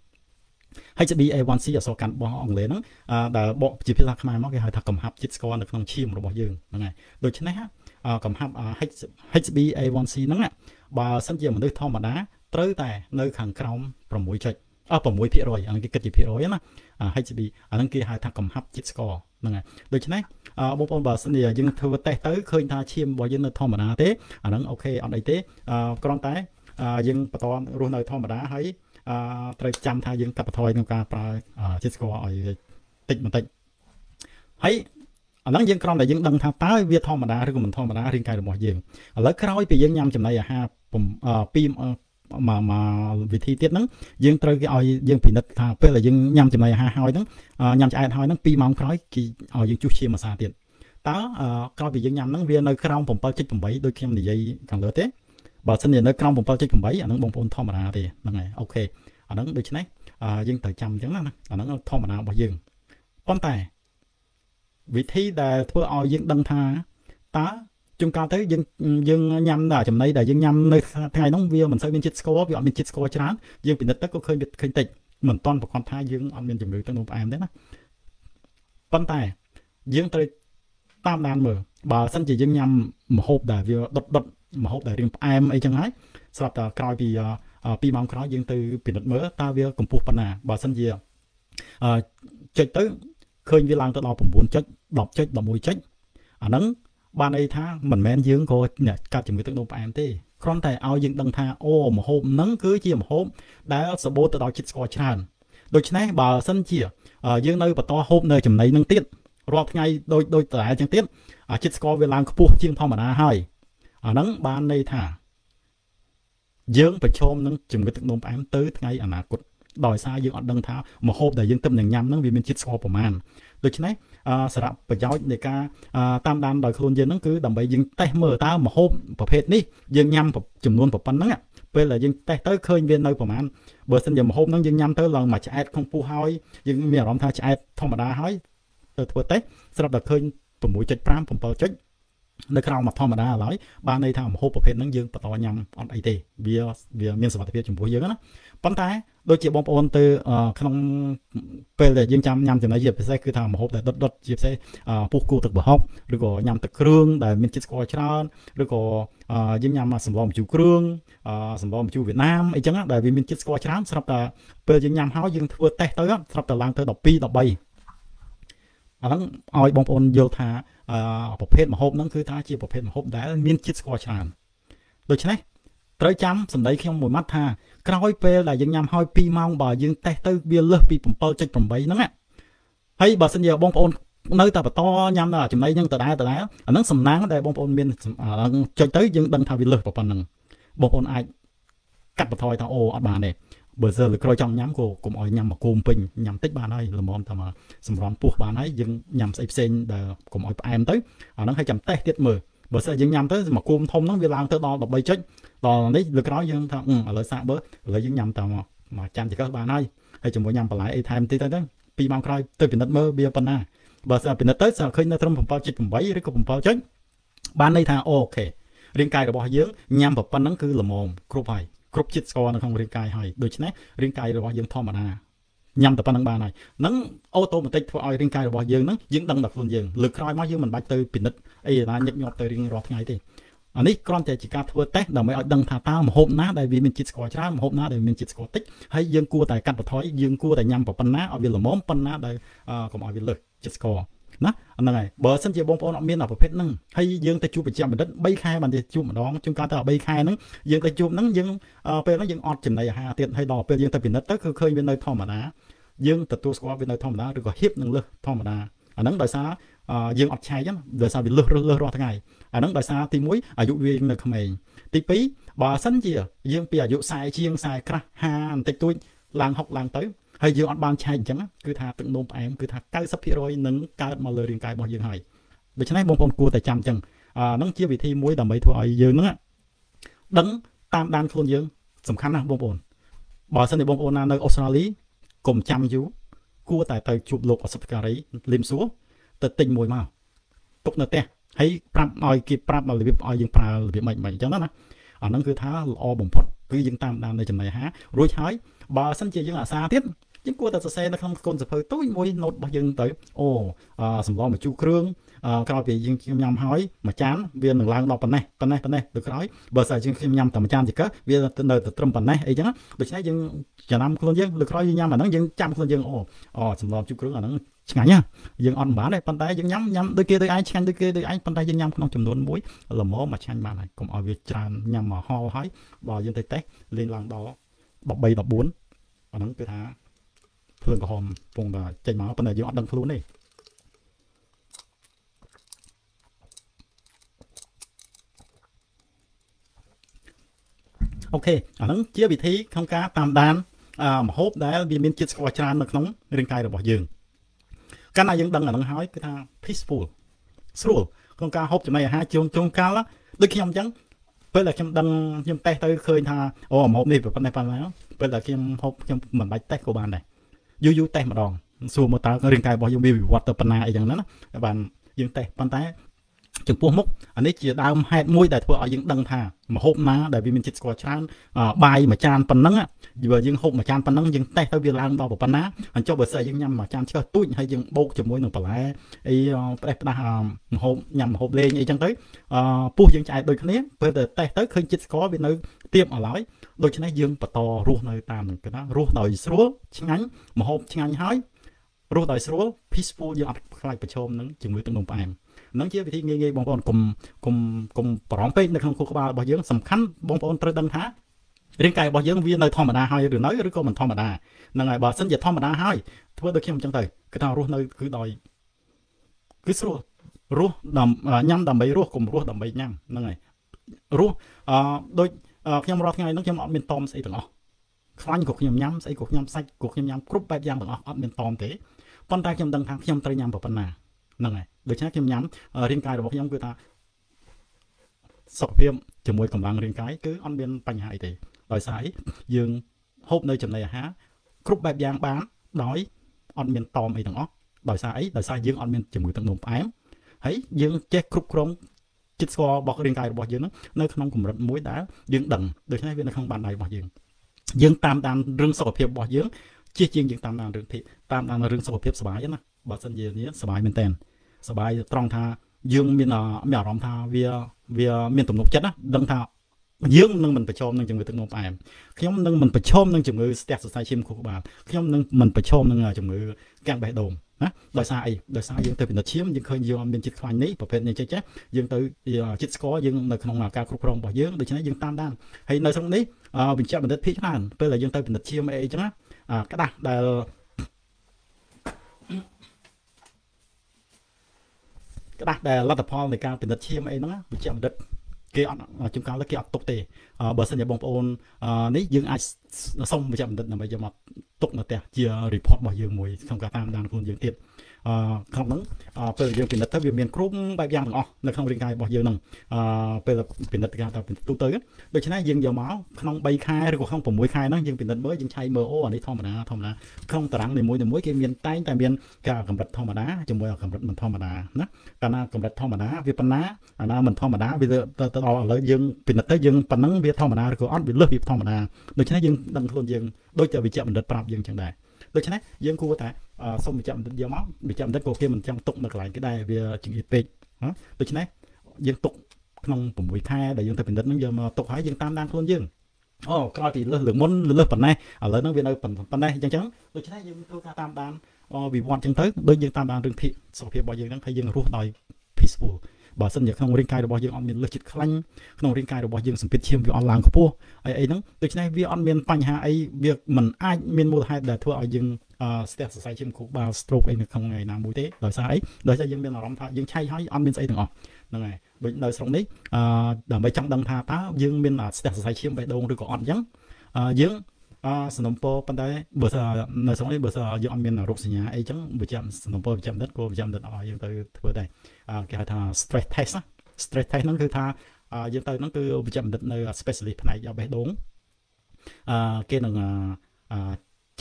HbA1c អក្សរកាន់របស់អង់គ្លេសហ្នឹងដែលបកជាភាសាខ្មែរមកគេហៅថាកំហាប់ជាតិស្ករនៅក្នុងឈាមរបស់យើងហ្នឹងហើយដូច្នេះកំហាប់ HbA1c ហ្នឹងបើសិនជាមនុស្សធម្មតាត្រូវតែនៅខាងក្រោម6%អានេះគេគិតជាភាគរយណាHB អាហ្នឹងគេហៅថាកំហាប់ជាតិស្ករហ្នឹងហើយដូច្នេះបងប្អូនបើសិនជាយើងធ្វើតេស្តទៅឃើញថាឈាមរបស់យើងនៅធម្មតាទេអាហ្នឹងអូខេអត់អីទេគ្រាន់តែយើងបន្តរស់នៅធម្មតាហើយត្រូវចាំថាយើងកាត់បន្ថយក្នុងការប្រើជាតិស្ករឲ្យតិចបន្តិចហើយអាហ្នឹងយើងគ្រាន់តែយើងដឹងថាតើវាធម្មតាឬក៏មិនធម្មតារាងកាយរបស់យើងឥឡូវក្រោយពីយើងញ៉ាំចំណីអាហារពីវិធីទៀតហ្នឹងយើងត្រូវគេឲ្យយើងពិនិត្យថាពេលដែលយើងញ៉ាំចំណីអាហារហើយហ្នឹងញ៉ាំឆ្អែតហើយហ្នឹង2ម៉ោងក្រោយគេឲ្យយើងជុះឈាមម្សាទៀតតើក្រោយពីយើងញ៉ាំហ្នឹងវានៅក្រោម 7.8 ដូចខ្ញុំនិយាយខាងលើទេបើសិនជានៅក្រោម 7.8 អាហ្នឹងបងប្អូនធម្មតាទេហ្នឹងហើយអូខេអាហ្នឹងដូច្នេះយើងត្រូវចាំអញ្ចឹងណាអាហ្នឹងធម្មតារបស់យើងប៉ុន្តែវិធីដែលធ្វើឲ្យយើងដឹងថាតើជួនកាលទៅយើងញ៉ាំចំណីដែលយើងញ៉ាំនៅថ្ងៃហ្នឹងវាមិនសូវមានជាតិស្ករវាអត់មានជាតិស្ករច្រើនយើងពិនិត្យទៅក៏ឃើញវាឃើញតិចមិនទាន់ប្រកាសថាយើងអត់មានជំងឺទឹកនោមផ្អែមទេណាប៉ុន្តែយើងត្រូវតាមដានមើលបើសិនជាយើងញ៉ាំម្ហូបដែលវាដុតម្ហូបដែលរាងផ្អែមអីចឹងហើយស្រាប់តែក្រោយពី2ម៉ោងក្រោយយើងទៅពិនិត្យមើលតើវាកម្ពស់ប៉ុណ្ណាបើសិនជាចុចទៅឃើញវាឡើងទៅដល់ 9.10.11 អាហ្នឹងបានន័យថាមិនមែនយើងក៏អ្នកកាត់ជំងឺទឹកនោមផ្អែមទេគ្រាន់តែឲ្យយើងដឹងថាអូម្ហូបហ្នឹងគឺជាម្ហូបដែលសម្បូរទៅដោយជាតិស្ករច្រើនដូច្នេះបើសិនជាយើងនៅបន្តហូបនៅចំណីហ្នឹងទៀតរាល់ថ្ងៃដូចតើចឹងទៀតជាតិស្ករវាឡើងខ្ពស់ជាងធម្មតាហើយអាហ្នឹងបានន័យថាយើងប្រឈមនឹងជំងឺទឹកនោមផ្អែមទៅថ្ងៃអនាគតដោយសារយើងអត់ដឹងថាម្ហូបដែលយើងទិញនឹងញ៉ាំហ្នឹងវាមានជាតិស្ករប្រមាណដូច្នេះសារៈប្រយោជន៍នៃការតាមដានដោយខ្លួនយើងហ្នឹងគឺដើម្បីយើងតេស្តមើលតើម្ហូបប្រភេទនេះយើងញ៉ាំចំនួនប៉ុណ្ណឹងពេលដែលយើងតេស្តទៅឃើញវានៅប្រមាណបើសិនជាម្ហូបហ្នឹងយើងញ៉ាំទៅឡើងមួយឆ្អែតក្នុងពោះហើយយើងមានអារម្មណ៍ថាឆ្អែតធម្មតាហើយទៅធ្វើតេស្តស្រាប់តែឃើញ 6.5 7 នៅក្រៅមកធម្មតាឡើយបានន័យថាម្ហូបប្រភេទហ្នឹងយើងបន្តញ៉ាំអត់អីទេវាមានសុវត្ថិភាពចំពោះយើងណាប៉ុន្តែដូចជាបងប្អូនទៅក្នុងពេលដែលយើងញ៉ាំចំណីជាពិសេសគឺថាម្ហូបដែលដុតជាពិសេសពុះគូទឹកប្រហុកឬក៏ញ៉ាំទឹកគ្រឿងដែលមានជាតិស្ករច្រើនឬក៏យើងញ៉ាំសម្លម្ជូរគ្រឿងសម្លម្ជូរវៀតណាមអីចឹងដែលវាមានជាតិស្ករច្រើនស្រាប់តែពេលយើងញ៉ាំហើយយើងធ្វើតេស្តទៅស្រាប់តែឡើងទៅ12 13អាហ្នឹងឲ្យបងប្អូនយល់ថាប្រភេទម្ហូបហ្នឹងគឺថាជាប្រភេទម្ហូបដែលមានជាតិស្ករច្រើនដូច្នេះត្រូវចាំសម្ដីខ្ញុំមួយម៉ាត់ថាក្រោយពេលដែលយើងញ៉ាំហើយ2ម៉ោងបើយើងតេស្តទៅវាលើសពី 7.8 ហ្នឹងហើយបើសិនជាបងប្អូននៅតែបន្តញ៉ាំដល់ចំណីហ្នឹងដដែលអាហ្នឹងសំណាងដែលបងប្អូនមានចុចទៅយើងដឹងថាវាលើសប៉ុណ្ណឹងបងប្អូនអាចកាត់បន្ថយថាអូអត់បានទេបើសិនលើក្រោយចង់ញ៉ាំក៏កុំឲ្យញ៉ាំមកគោមពេញញ៉ាំតិចបានហើយល្មមតែមកសម្រន់ពោះបានហើយយើងញ៉ាំស្អីផ្សេងដែលកុំឲ្យផ្អែមទៅអាហ្នឹងឲ្យចាំតេស្តទៀតមើលបើសិនយើងញ៉ាំទៅមកគោមធំហ្នឹងវាឡើងទៅដល់13ចុចដល់នេះលើក្រោយយើងថាឥឡូវសាកបើឥឡូវយើងញ៉ាំតែមកចាំចង្កឹះបានហើយជាមួយញ៉ាំបន្លែអីថែមតិចទៅ2ម៉ោងក្រោយទៅពិនិត្យមើលវាប៉ុណ្ណាបើសិនពិនិត្យទៅស្អាតឃើញនៅត្រឹម 7.8 ឬក៏ 7 ចុចបានន័យថាអូខេរាងកាយរបស់យើងញ៉ាំប៉ុណ្ណឹងគឺល្មមគ្រប់ហើយគ្រប់ជាតិស្ករនៅក្នុងរាងកាយហើយដូច្នេះរាងកាយរបស់យើងធម្មតាញ៉ាំតែប៉ុណ្្នឹងបានហើយហ្នឹងអូតូម៉ាទិកធ្វើឲ្យរាងកាយរបស់យើងហ្នឹងយើងដឹងដល់ខ្លួនយើងលើកក្រោយមកយើងមិនបាច់ទៅពិនិត្យអីណាញឹកញាប់ទៅរៀងរាល់ថ្ងៃទេអានេះគ្រាន់តែជាការធ្វើតេស្តដើម្បីឲ្យដឹងថាតើម្ហូបណាដែលវាមានជាតិស្ករច្រើនម្ហូបណាដែលមានជាតិស្ករតិចហើយយើងគួរតែកាត់បន្ថយយើងគួរតែញ៉ាំប៉ុណ្ណាឲ្យវាល្មមប៉ុណ្ណាដែលកុំឲ្យវាលើសជាតិស្ករណាហ្នឹងហើយបើសិនជាបងប្អូនអត់មានប្រភេទហ្នឹងហើយយើងទៅជួបបច្ចេកបណ្ឌិត3ខែបានទៅជួបម្ដងជួនកាលទៅ3ខែហ្នឹងយើងទៅជួបហ្នឹងយើងពេលហ្នឹងយើងអត់ចំណីអាហារទៀតហើយដល់ពេលយើងទៅពិនិត្យទៅគឺឃើញវានៅធម្មតាយើងទទួលស្គាល់វានៅធម្មតាឬក៏ហៀបនឹងលើសធម្មតាអាហ្នឹងដោយសារយើងអត់ឆែកហ្នឹងដោយសារវាលើសរាល់ថ្ងៃអាហ្នឹងដោយសារទី1អាយុវានៅក្មេងទី2បើសិនជាយើងពីអាយុ40ជាង40ក្រាស់50បន្តិចតួចឡើង60ឡើងទៅហើយយើងអត់បានឆែកអញ្ចឹងគឺថាទឹកនោមផ្អែមគឺថា 90% នឹងកើតមកលើរាងកាយរបស់យើងហើយដូច្នេះបងប្អូនគួរតែចាំអញ្ចឹងហ្នឹងជាវិធីមួយដើម្បីធ្វើឲ្យយើងហ្នឹងដឹងតាមដានខ្លួនយើងសំខាន់ណាស់បងប្អូនបើសិនជាបងប្អូនណានៅអូស្ត្រាលីកុំចាំយូរគួរតែទៅជួបលោកអសពការីលឹមសួរទៅទិញមួយមកទុកនៅផ្ទះហើយប្រាប់ឲ្យគេប្រាប់របៀបឲ្យយើងប្រើរបៀបម៉េចអញ្ចឹងណាអាហ្នឹងគឺថាល្អបំផុតគឺយើងតាមដាននៅចំណីអាហាររួចហើយបើសិនជាយើងអាសាទៀតយើងគួរតែសរសេរនៅក្នុងកូនសភៅទូចមួយណូតរបស់យើងទៅអូសម្លម្ជូរគ្រឿងក្រោយពីយើងញ៉ាំហើយមួយចានវានឹងឡើងដល់ប៉ុណ្ណេះទៅក្រោយបើសិនជាយើងញ៉ាំតែមួយចានចង្កឹះវានៅតែត្រឹមប៉ុណ្ណេះអីចឹងដូច្នេះយើងចំណាំខ្លួនយើងលើក្រោយយើងញ៉ាំអាហ្នឹងយើងចាំខ្លួនយើងអូសម្លម្ជូរគ្រឿងអាហ្នឹងឆ្ងាញ់ណាយើងអត់បានទេប៉ុន្តែយើងញ៉ាំដូចគេដូចឯងឆ្ងាញ់ដូចគេដូចឯងប៉ុន្តែយើងញ៉ាំក្នុងចំនួនមួយល្មមមកឆ្ងាញ់បានហើយកុំឲ្យវាច្រើនញ៉ាំមកហល់ហើយបើយើងទៅតេស្តលេងឡើងដល់13 14អាហ្នឹងគឺថាភ្លើងក្រហមពងតែចេញមកប៉ុន្តែយើងអត់ដឹងខ្លួនទេអូខេអាហ្នឹងជាវិធីក្នុងការតាមដានម្ហូបដែលវាមានជាតិស្ករច្រើននៅក្នុងរាងកាយរបស់យើងកាលណាយើងដឹងអាហ្នឹងហើយគឺថា peaceful ស្រួលក្នុងការហូបចំណីអាហារជុំកាលដូចខ្ញុំអញ្ចឹងពេលដែលខ្ញុំដឹងខ្ញុំតេស្តទៅឃើញថាម្ហូបនេះប៉ុណ្ណេះពេលដែលខ្ញុំហូបខ្ញុំមិនបាច់តេស្តក៏បានដែរយូរតេស្តម្ដងសួរមើលតើរាងកាយរបស់យើងវាវិវត្តទៅប៉ុណ្ណាអីចឹងណាបានយើងតេស្តប៉ុន្តែចំពោះមុខអានេះជាដើមហេតុមួយដែលធ្វើឲ្យយើងដឹងថាម្ហូបណាដែលវាមានជាតិស្ករច្រើនបាយមួយចានប៉ុណ្ណឹងបើយើងហូបមួយចានប៉ុណ្ណឹងយើងតេស្តទៅវាឡើងដល់ប៉ុណ្ណាអញ្ចឹងបើសិនយើងញ៉ាំមួយចានឆ្កឹះទូចហើយយើងបូកជាមួយនឹងបន្លែអីផ្ដេសផ្ដាសម្ហូបញ៉ាំម្ហូបលេងអីចឹងទៅពោះយើងឆ្អែតដូចគ្នាពេលតែតេស្តទៅឃើញជាតិស្ករវានៅទាបឡើយដូច្នេះយើងបន្តរស់នៅតាមនឹងគេណារស់ដោយស្រួលឆ្ងាញ់ម្ហូបឆ្ងាញ់ហើយរស់ដោយស្រួល peaceful យើងអត់ខ្លាចប្រឈមនឹងជំងឺទឹកនោមផ្អែមនឹងជាវិធីងាយបងប្អូនកុំប្រងពេកនៅក្នុងខួរក្បាលរបស់យើងសំខាន់បងប្អូនត្រូវដឹងថារាងកាយរបស់យើងវានៅធម្មតាហើយឬនៅឬក៏មិនធម្មតាហ្នឹងហើយបើសិនជាធម្មតាហើយធ្វើដូចខ្ញុំអញ្ចឹងទៅគឺថារស់នៅគឺស្រួលរស់ញ៉ាំដើម្បីរស់កុំរស់ដើម្បីញ៉ាំហ្នឹងហើយរស់ដូចខ្ញុំរាល់ថ្ងៃហ្នឹងខ្ញុំអត់មានតមស្អីទាំងអស់ខ្លាញ់ក៏ខ្ញុំញ៉ាំស្អីក៏ខ្ញុំសាច់ក៏ខ្ញុំញ៉ាំគ្រប់បែបយ៉ាងទាំងអស់អត់មានតមទេប៉ុន្តែខ្ញុំដឹងថាខ្ញុំត្រូវញ៉ាំប៉ុណ្ណាហ្នឹងហើយដូច្នេះខ្ញុំញ៉ាំរាងកាយរបស់ខ្ញុំគឺថាសុខភាពជាមួយកម្លាំងរាងកាយគឺអត់មានបញ្ហាអីទេដោយសារយើងហូបនៅចំណីអាហារគ្រប់បែបយ៉ាងបានដោយអត់មានតមអីទាំងអស់ដោយសារយើងអត់មានជំងឺទឹកនោមផ្អែមហើយយើងចេះគ្រប់គ្រងជាតិស្កររបស់រាងកាយរបស់យើងនៅក្នុងកម្រិតមួយដែលយើងដឹងដូច្នេះវានៅក្នុងបាតដៃរបស់យើងតាមដានរឿងសុខភាពរបស់យើងជាជាងយើងតាមដានរឿងសុខភាពសុបាយណាបើសិនជានេះសុបាយមែនតើសុបាយត្រង់ថាយើងមានអារម្មណ៍ថាវាមានទំនុកចិត្តណាដឹងថាយើងនឹងមិនប្រឈមនឹងជំងឺទឹកនោមផ្អែមខ្ញុំនឹងមិនប្រឈមនឹងជំងឺស្ទះសរសៃឈាមខួរក្បាលខ្ញុំនឹងមិនប្រឈមនឹងជំងឺកាំងបេះដូងណាដោយសារយើងទៅពិនិត្យឈាមយើងឃើញយើងអត់មានជាតិខ្លាញ់នេះប្រភេទនេះចេះយើងទៅជាតិស្ករយើងនៅក្នុងការគ្រប់គ្រងរបស់យើងដូច្នេះយើងតាមដានហើយនៅក្នុងនេះវិជ្ជាបណ្ឌិតភាគច្រើនពេលដែលយើងទៅពិនិត្យឈាមអីចឹងណាក្តាស់ដែលលទ្ធផលនៃការពិនិត្យឈាមអីហ្នឹងវិជ្ជាបណ្ឌិតគេអត់ជំកាលគេអត់ទុកទេបើសិនជាបងប្អូននេះយើងអាចសុំវិជ្ជាបណ្ឌិតដើម្បីយកមកទុកនៅផ្ទះជា report របស់យើងមួយក្នុងការតាមដានខ្លួនយើងទៀតក្នុងហ្នឹងពេលយើងពិនិត្យទៅវាមានគ្រប់បែបយ៉ាងទាំងអស់នៅក្នុងរាងកាយរបស់យើងហ្នឹងពេលពិនិត្យការទៅទូទៅដូច្នេះយើងយកមកក្នុង3ខែឬក៏ក្នុង6ខែហ្នឹងយើងពិនិត្យមើលយើងឆៃមើលអានេះធម្មតាក្នុងតារាងនីមួយគេមានតែមានការកម្រិតធម្មតាជាមួយកម្រិតមិនធម្មតាណាកាលណាកម្រិតធម្មតាវាប៉ុណ្ណាអាណាមិនធម្មតាវាទៅដល់ឥឡូវយើងពិនិត្យទៅយើងប៉ុណ្ណឹងវាធម្មតាឬក៏អត់វាលើសពីធម្មតាដូច្នេះយើងដឹងខ្លួនយើងដូចតែវិជ្ជាបណ្ឌិតប្រាប់យើងចឹងដែរដូច្នេះយើងគួរតែសុំវិជ្ជាបណ្ឌិតយកមកវិជ្ជាបណ្ឌិតក៏គេមិនចង់ទុកនៅកន្លែងគេដែរវាចង្អៀតពេកដូច្នេះយើងទុកក្នុង6ខែដែលយើងទៅពិនិត្យហ្នឹងយកមកទុកហើយយើងតាមដានខ្លួនយើងក្រោយពីលើសមុនលើសប៉ុណ្ណេះឥឡូវហ្នឹងវានៅប៉ុណ្ណេះអញ្ចឹងដូច្នេះយើងធ្វើការតាមដានវិវត្តអញ្ចឹងទៅដូចយើងតាមដានរឿងសុខភាពរបស់យើងហ្នឹងហើយយើងរស់ដោយ peaceful បើសិនជាក្នុងរាងកាយរបស់យើងអត់មានលើសជាតិខ្លាញ់ក្នុងរាងកាយរបស់យើងសម្ពាធឈាមវាអត់ឡើងខ្ពស់អីហ្នឹងដូច្នេះវាអត់មានបញ្ហាអីវាមិនអាចមានមូលហេតុដែលធ្វើឲ្យយើងស្ទះសរសៃឈាមខួរក្បាល stroke អីនៅក្នុងថ្ងៃណាមួយទេដោយសារយើងមានអារម្មណ៍ថាយើងឆៃហើយអត់មានស្អីទាំងអស់ហ្នឹងហើយដូចនៅស្រុកនេះដើម្បីចង់ដឹងថាតើយើងមានស្ទះសរសៃឈាមបេះដូងឬក៏អត់អញ្ចឹងយើងសំណុំពរប៉ុន្តែបើនៅស្រុកនេះបើយើងអត់មានរោគសញ្ញាអីចឹងវិជ្ជាសំណុំពរវិជ្ជាបណ្ឌិតក៏វិជ្ជាបណ្ឌិតឲ្យយើងទៅធ្វើដែរគេហៅថា stress test ណា stress test ហ្នឹងគឺថាយើងទៅហ្នឹងគឺវិជ្ជាបណ្ឌិតនៅ specialist ផ្នែកបេះដូងគេនឹងឆ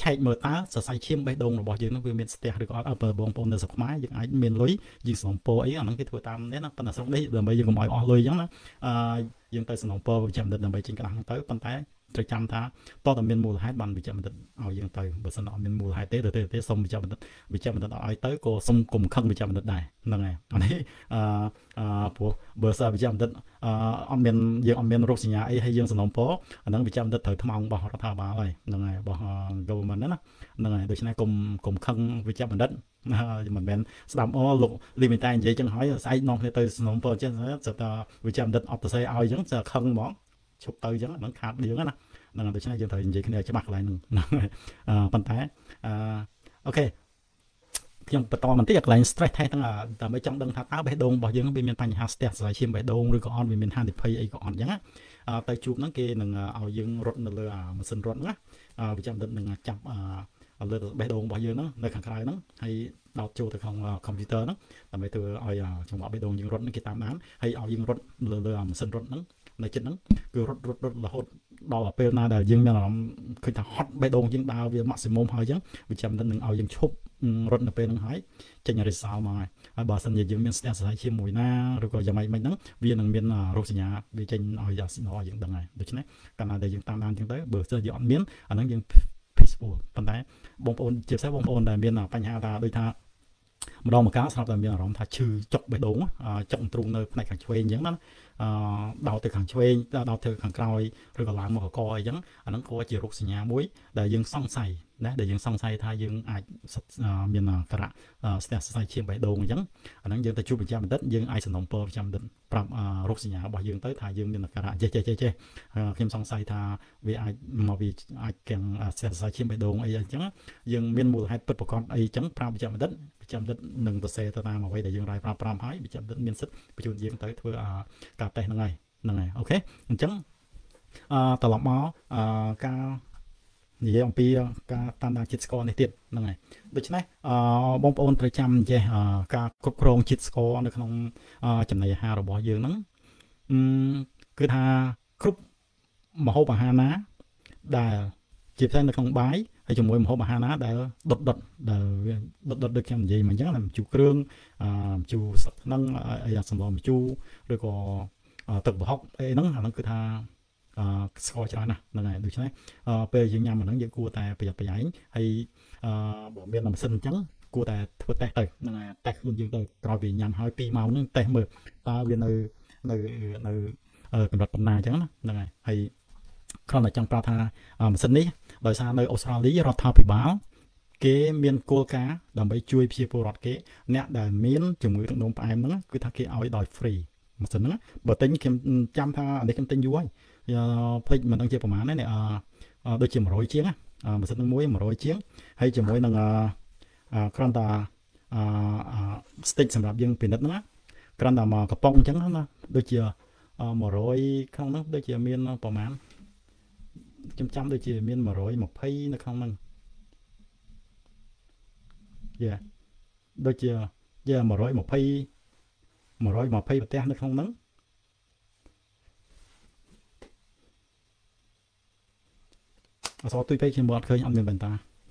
ឆែកមើលតើសរសៃឈាមបេះដូងរបស់យើងនឹងវាមានស្ទះឬក៏អត់បងប្អូននៅស្រុកខ្មែរយើងអាចមានលុយយើងសំណពរអីអាហ្នឹងគេធ្វើតាមនេះណាប៉ុន្តែស្រុកនេះដើម្បីយើងកុំឲ្យអស់លុយអញ្ចឹងណាយើងទៅសំណពរវិជ្ជបណ្ឌិតដើម្បីចេញក្តាស់ហ្នឹងទៅប៉ុន្តែត្រូវចាំថាតើតើមានមូលហេតុបានវិជ្ជបណ្ឌិតឲ្យយើងទៅបើសិនអត់មានមូលហេតុទេសុំវិជ្ជបណ្ឌិតឲ្យទៅក៏សុំកុំខឹងវិជ្ជបណ្ឌិតដែរហ្នឹងហើយអានេះព្រោះបើសិនវិជ្ជបណ្ឌិតអត់មានយើងអត់មានរោគសញ្ញាអីហើយយើងសំណពរអាហ្នឹងវិជ្ជបណ្ឌិតត្រូវថ្មងរបស់រដ្ឋាភិបាលហើយហ្នឹងហើយរបស់ government ណាហ្នឹងហើយដូច្នេះកុំខឹងវិជ្ជបណ្ឌិតមិនមែនស្ដាប់លោកលីមីតែនិយាយចឹងហើយស្អែកនាំគ្នាទៅសំណពរចឹងស្រាប់តែវិជ្ជបណ្ឌិតអត់ទៅសេឲ្យចឹងស្អាខឹងហ្មងឈប់ទៅចឹងហ្នឹងខាតលៀងណាហ្នឹងដូច្នេះយើងត្រូវនិយាយគ្នាច្បាស់កន្លែងហ្នឹងប៉ុន្តែអូខេខ្ញុំបន្តបន្តិចកន្លែង stress test ហ្នឹងដើម្បីចង់ដឹងថាតើបេះដូងរបស់យើងវាមានបញ្ហាស្ទះសរសៃឈាមបេះដូងឬក៏អត់វាមានហានិភ័យអីក៏អត់ចឹងទៅជួបហ្នឹងគេនឹងឲ្យយើងរត់នៅលើម៉ាស៊ីនរត់ហ្នឹងវិជ្ជបណ្ឌិតនឹងចាប់លើបេះដូងរបស់យើងហ្នឹងនៅខាងក្រៅហ្នឹងហើយដោតចូលទៅក្នុងកុំព្យូទ័រហ្នឹងដើម្បីធ្វើឲ្យចង្វាក់បេះដូងយើងរត់គេតាមដានហើយឲ្យយើងរត់លើម៉ាស៊ីនរត់ហ្នឹងនៅចិត្តហ្នឹងគឺរត់រហូតដល់ពេលណាដែលយើងមានអារម្មណ៍ឃើញថាហត់បេះដូងយើងដើរវា maximum ហើយអញ្ចឹងវិជ្ជបណ្ឌិតនឹងឲ្យយើងឈប់រត់នៅពេលហ្នឹងហើយចេញ result មកហើយបើសិនជាយើងមានស្ទះសរសៃឈាមមួយណាឬក៏យ៉ាងម៉េចហ្នឹងវានឹងមានរោគសញ្ញាវាចេញឲ្យយ៉ាងស្នូយើងដឹងហើយដូច្នេះកាលណាដែលយើងតាមដានអញ្ចឹងទៅបើសិនជាអត់មានអាហ្នឹងយើង peaceful ប៉ុន្តែបងប្អូនជាពិសេសបងប្អូនដែលមានបញ្ហាថាដូចថាម្ដងម្កាលស្រាប់តែមានអារម្មណ៍ថាឈឺចុកបេះដូងចុកទ្រូងនៅផ្នែកខាងឆ្វេងអញ្ចឹងណាដោតទៅខាងឆ្វេងដោតទៅខាងក្រោយឬក៏ឡើងមកកអីចឹងអាហ្នឹងក៏ជារោគសញ្ញាមួយដែលយើងសង្ស័យណាដែលយើងសង្ស័យថាយើងអាចមានការៈស្ទះសរសៃឈាមបេះដូងអញ្ចឹងអាហ្នឹងយើងទៅជួបវិជ្ជបណ្ឌិតយើងអាចសំណូមពរវិជ្ជបណ្ឌិតប្រាប់រោគសញ្ញារបស់យើងទៅថាយើងមានការៈចេះខ្ញុំសង្ស័យថាវាអាចមកវាអាចកាំងស្ទះសរសៃឈាមបេះដូងអីអញ្ចឹងយើងមានមូលហេតុពិតប្រាកដអីអញ្ចឹងប្រាប់វិជ្ជបណ្ឌិតនឹងទៅសេទៅតាមអ្វីដែលយើងរាយប្រាប់ហើយវិជ្ជបណ្ឌិតមានសិទ្ធិបញ្ជូនយើងទៅធ្វើការតេស្តហ្នឹងហើយអូខេអញ្ចឹងត្រឡប់មកការនិយាយអំពីការតាមដានជាតិស្ករនេះទៀតហ្នឹងហើយដូច្នេះបងប្អូនត្រូវចាំចេះការគ្រប់គ្រងជាតិស្ករនៅក្នុងចំណីអាហាររបស់យើងហ្នឹងគឺថាគ្រប់ម្ហូបអាហារណាដែលជាផ្សេងនៅក្នុងបាយហើយជាមួយម្ហូបអាហារណាដែលដុតដែលវាដុតដូចខ្ញុំនិយាយមកអញ្ចឹងម្ជូរគ្រឿងម្ជូរស្លឹកហ្នឹងអីសម្លម្ជូរឬក៏ទឹកប្រហុកអីហ្នឹងអាហ្នឹងគឺថាស្ករច្រើនណាស់ហ្នឹងហើយដូច្នេះពេលយើងញ៉ាំអាហ្នឹងយើងគួរតែប្រយ័ត្នប្រយែងហើយបើមានម៉ាស៊ីនអញ្ចឹងគួរតែធ្វើតេស្តទៅហ្នឹងហើយតេស្តខ្លួនយើងទៅក្រោយពីញ៉ាំហើយ2ម៉ោងហ្នឹងតេស្តមើលតើវានៅកម្រិតប៉ុណ្ណាអញ្ចឹងណាហ្នឹងហើយគ្រាន់តែចង់ប្រាប់ថាម៉ាស៊ីននេះដោយសារនៅអូស្ត្រាលីរដ្ឋាភិបាលគេមានគោលការណ៍ដើម្បីជួយប្រជាពលរដ្ឋគេអ្នកដែលមានជំងឺទឹកនោមផ្អែមហ្នឹងគឺថាគេឲ្យដោយ free ម៉ាស៊ីនហ្នឹងបើទិញខ្ញុំចាំថាអានេះខ្ញុំទិញយូរហើយភ្លេចមិនដឹងជាប្រហែលទេដូចជា100ជាងម៉ាស៊ីនហ្នឹងមួយ100ជាងហើយជាមួយនឹងគ្រាន់តែ stick សម្រាប់យើងពិនិត្យហ្នឹងគ្រាន់តែមកកំប៉ុងអញ្ចឹងណាដូចជា100ក្នុងហ្នឹងដូចជាមានប្រហែលចាំដូចជាមាន120នៅក្នុងហ្នឹងដូចជា120ប្រទេសនៅក្នុងហ្នឹងអសទុយពេកខ្ញុំអត់ឃើញអត់មានបន្តា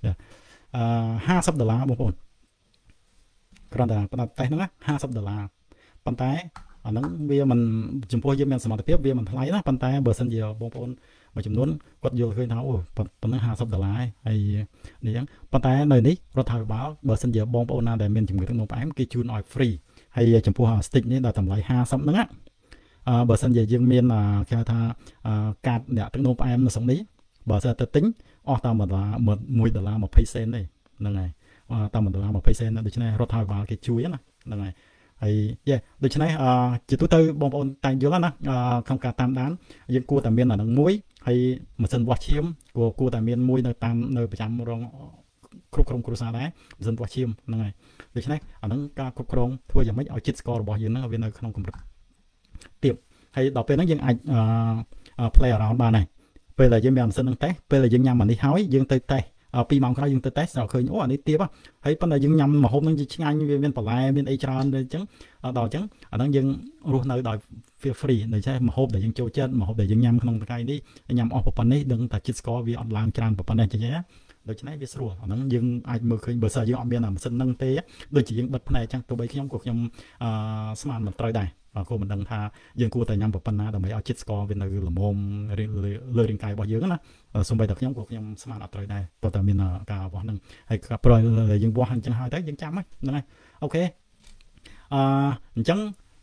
$50បងប្អូនគ្រាន់តែផ្ដាប់តេស្តហ្នឹង$50ប៉ុន្តែអាហ្នឹងវាមិនចំពោះយើងមានសមត្ថភាពវាមិនថ្លៃណាប៉ុន្តែបើសិនជាបងប្អូនមួយចំនួនគាត់យល់ឃើញថាអូប៉ុណ្ណឹង$50ហើយនេះចឹងប៉ុន្តែនៅនេះរដ្ឋាភិបាលបើសិនជាបងប្អូនណាដែលមានជំងឺទឹកនោមផ្អែមគេជូនឲ្យ free ហើយចំពោះ stick នេះដល់តម្លៃ50ហ្នឹងបើសិនជាយើងមានគេហៅថាកាតអ្នកទឹកនោមផ្អែមនៅស្រុកនេះបើសិនទៅទិញអស់តាម$1.20ទេហ្នឹងហើយតាម$1.20ដូច្នេះរដ្ឋាភិបាលគេជួយណាហ្នឹងហើយហើយដូច្នេះជាទូទៅបងប្អូនតែងយល់ណាក្នុងការតាមដានយើងគួរតែមានអានឹងមួយហើយម៉ាស៊ីនវាស់ឈាមគួរតែមានមួយនៅតាមនៅប្រចាំរងគ្រប់ក្រុមគ្រួសារដែរម៉ាស៊ីនវាស់ឈាមហ្នឹងហើយដូច្នេះអានឹងការគ្រប់គ្រងធ្វើយ៉ាងម៉េចឲ្យជាតិស្កររបស់យើងហ្នឹងវានៅក្នុងកម្រិតទាបហើយដល់ពេលហ្នឹងយើងអាច play around បានហើយពេលដែលយើងមានម៉ាស៊ីនហ្នឹងតេស្តពេលដែលយើងញ៉ាំអានេះហើយយើងទៅតេស្ត2ម៉ោងក្រោយយើងទៅតេស្តស្រាប់ឃើញអូអានេះទាបហើយប៉ុន្តែយើងញ៉ាំម្ហូបហ្នឹងឆ្ងាញ់វាមានបន្លែមានអីច្រើនអញ្ចឹងដល់អញ្ចឹងអាហ្នឹងយើងរស់នៅដោយ feel free ដូច្នេះម្ហូបដែលយើងចូលចិត្តម្ហូបដែលយើងញ៉ាំក្នុងថ្ងៃនេះញ៉ាំអស់ប៉ុណ្ណេះដឹងតែជាតិស្ករវាអត់ឡើងច្រើនប៉ុណ្ណេះអញ្ចឹងណាដូច្នេះវាស្រួលអាហ្នឹងយើងអាចមើលឃើញបើសិនយើងអត់មានម៉ាស៊ីនហ្នឹងទេដូចជាយើងបិទភ្នែកចឹងទោះបីខ្ញុំក៏ខ្ញុំស្មានមិនត្រូវដែរគួរមិនដឹងថាយើងគួរតែញ៉ាំប៉ុណ្ណាដើម្បីឲ្យជាតិស្ករវានៅល្មមលើរាងកាយរបស់យើងណាសូម្បីតែខ្ញុំក៏ខ្ញុំស្មានអត់ត្រូវដែរព្រោះតែមានការវាស់ហ្នឹងហើយព្រោះយើងវាស់អញ្ចឹងហើយទៅយើងចាំហ្នឹងហើយអូខេអញ្ចឹង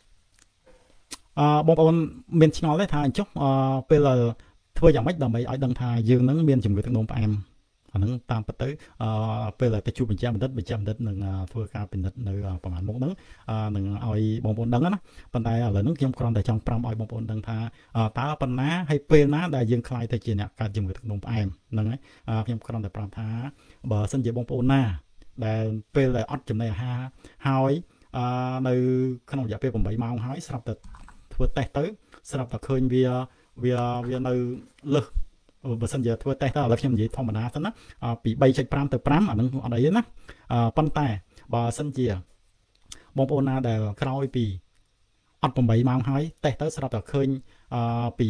បងប្អូនមានឆ្ងល់ទេថាចុះពេលធ្វើយ៉ាងម៉េចដើម្បីឲ្យដឹងថាយើងនឹងមានជំងឺទឹកនោមផ្អែមអាហ្នឹងតាមពិតទៅពេលទៅជួបបញ្ជាបណ្ឌិតនឹងធ្វើការពិនិត្យនៅប្រហែលមុខហ្នឹងនឹងឲ្យបងប្អូនដឹងណាប៉ុន្តែឥឡូវហ្នឹងខ្ញុំគ្រាន់តែចង់ប្រាប់ឲ្យបងប្អូនដឹងថាតើប៉ុណ្ណាហើយពេលណាដែលយើងខ្លាយទៅជាអ្នកកើតជំងឺទឹកនោមផ្អែមហ្នឹងហើយខ្ញុំគ្រាន់តែប្រាប់ថាបើសិនជាបងប្អូនណាដែលពេលដែលអត់ចំណីអាហារហើយនៅក្នុងរយៈពេល8ម៉ោងហើយស្រាប់តែធ្វើតេស្តទៅស្រាប់តែឃើញវានៅលើសបើសិនជាធ្វើតេស្តទៅឥឡូវខ្ញុំនិយាយធម្មតាសិនណាពី 3.5 ទៅ 5 អានឹងអត់អីទេណាប៉ុន្តែបើសិនជាបងប្អូនណាដែលក្រោយពីអត់8ម៉ោងហើយតេស្តទៅស្រាប់តែឃើញពី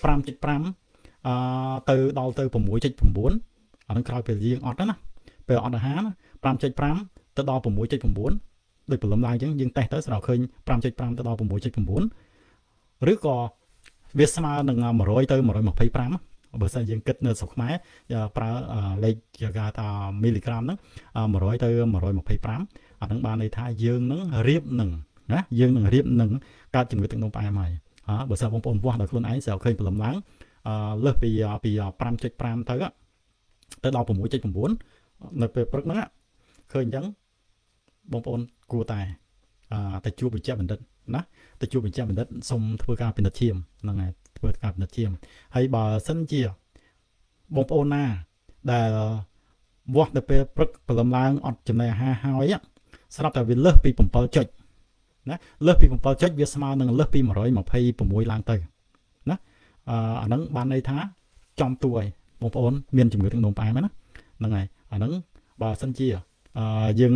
5.5 ទៅដល់ទៅ 6.9 អានឹងក្រោយពេលយើងអត់ណាពេលអត់អាហារ 5.5 ទៅដល់ 6.9 ដូចព្រលឹមឡើងអញ្ចឹងយើងតេស្តទៅស្រាប់ឃើញ 5.5 ទៅដល់ 6.9 ឬក៏វាស្មើនឹង100ទៅ125បើសិនយើងគិតនៅស្រុកខ្មែរប្រើលេខគេហៅថាមីលីក្រាមហ្នឹង100ទៅ125អាហ្នឹងបានន័យថាយើងនឹងរៀបនឹងណាយើងនឹងរៀបនឹងកើតជំងឺទឹកនោមផ្អែមហើយបើសិនបងប្អូនវាស់ដល់ខ្លួនឯងស្រាប់ឃើញព្រលឹមឡើងលើសពី 5.5 ទៅដល់ 6.9 នៅពេលព្រឹកហ្នឹងឃើញអញ្ចឹងបងប្អូនគួរតែទៅជួបវិជ្ជបណ្ឌិតណាទៅជួបវិជ្ជបណ្ឌិតសូមធ្វើការពិនិត្យឈាមហ្នឹងហើយធ្វើការពិនិត្យឈាមហើយបើសិនជាបងប្អូនណាដែលវាស់ទៅពេលព្រឹកព្រលឹមឡើងអត់ចំណីអាហារហើយស្រាប់តែវាលើសពី7ចុចណាលើសពី7ចុចវាស្មើនឹងលើសពី126ឡើងទៅណាអាហ្នឹងបានន័យថាចំទួយបងប្អូនមានជំងឺទឹកនោមផ្អែមណាហ្នឹងហើយអាហ្នឹងបើសិនជាយើង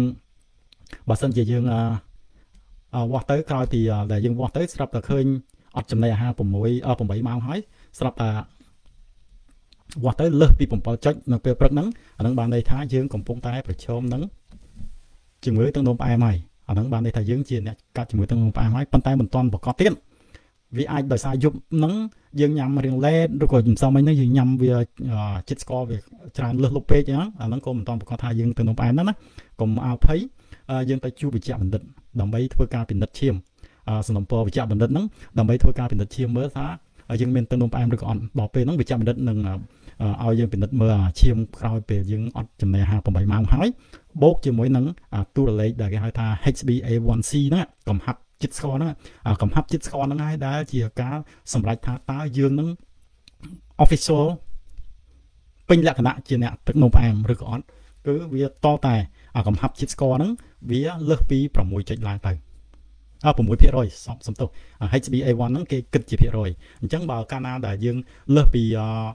វាស់ទៅក្រោយពីដែលយើងវាស់ទៅស្រាប់តែឃើញអត់ចំណីអាហារ8ម៉ោងហើយស្រាប់តែវាស់ទៅលើសពី7ចុចនៅពេលព្រឹកហ្នឹងអាហ្នឹងបានន័យថាយើងកំពុងតែប្រឈមនឹងជំងឺទឹកនោមផ្អែមហើយអាហ្នឹងបានន័យថាយើងជាអ្នកកាត់ជំងឺទឹកនោមផ្អែមហើយប៉ុន្តែមិនទាន់ប្រកបទៀតវាអាចដោយសារយប់ហ្នឹងយើងញ៉ាំរៀងឡេតឬក៏ជំសោមអីហ្នឹងយើងញ៉ាំវាជាតិស្ករវាច្រើនលើសលុបពេកអញ្ចឹងអាហ្នឹងក៏មិនទាន់ប្រកបថាយើងទឹកនោមផ្អែមហ្នឹងណាកុំអោភ័យយើងទៅជួបវិជ្ជបណ្ឌិតដើម្បីធ្វើការពិនិត្យឈាមសំណពរវិជ្ជបណ្ឌិតហ្នឹងដើម្បីធ្វើការពិនិត្យឈាមមើលថាយើងមានទឹកនោមផ្អែមឬក៏អត់ដល់ពេលហ្នឹងវិជ្ជបណ្ឌិតនឹងឲ្យយើងពិនិត្យមើលឈាមក្រោយពេលយើងអត់ចំណីអាហារ8ម៉ោងហើយបូកជាមួយនឹងតួលេខដែលគេហៅថា HbA1c ហ្នឹងកំហាប់ជាតិស្ករហ្នឹងកំហាប់ជាតិស្ករហ្នឹងហើយដែលជាការសម្រេចថាតើយើងនឹង official ពេញលក្ខណៈជាអ្នកទឹកនោមផ្អែមឬក៏អត់គឺវាតតែកំហាប់ជាតិស្ករហ្នឹងវាលើសពី6ចុចឡើងទៅ6%សំទោស HbA1 ហ្នឹងគេគិតជាភាគរយអញ្ចឹងបើកាលណាដែលយើងលើសពី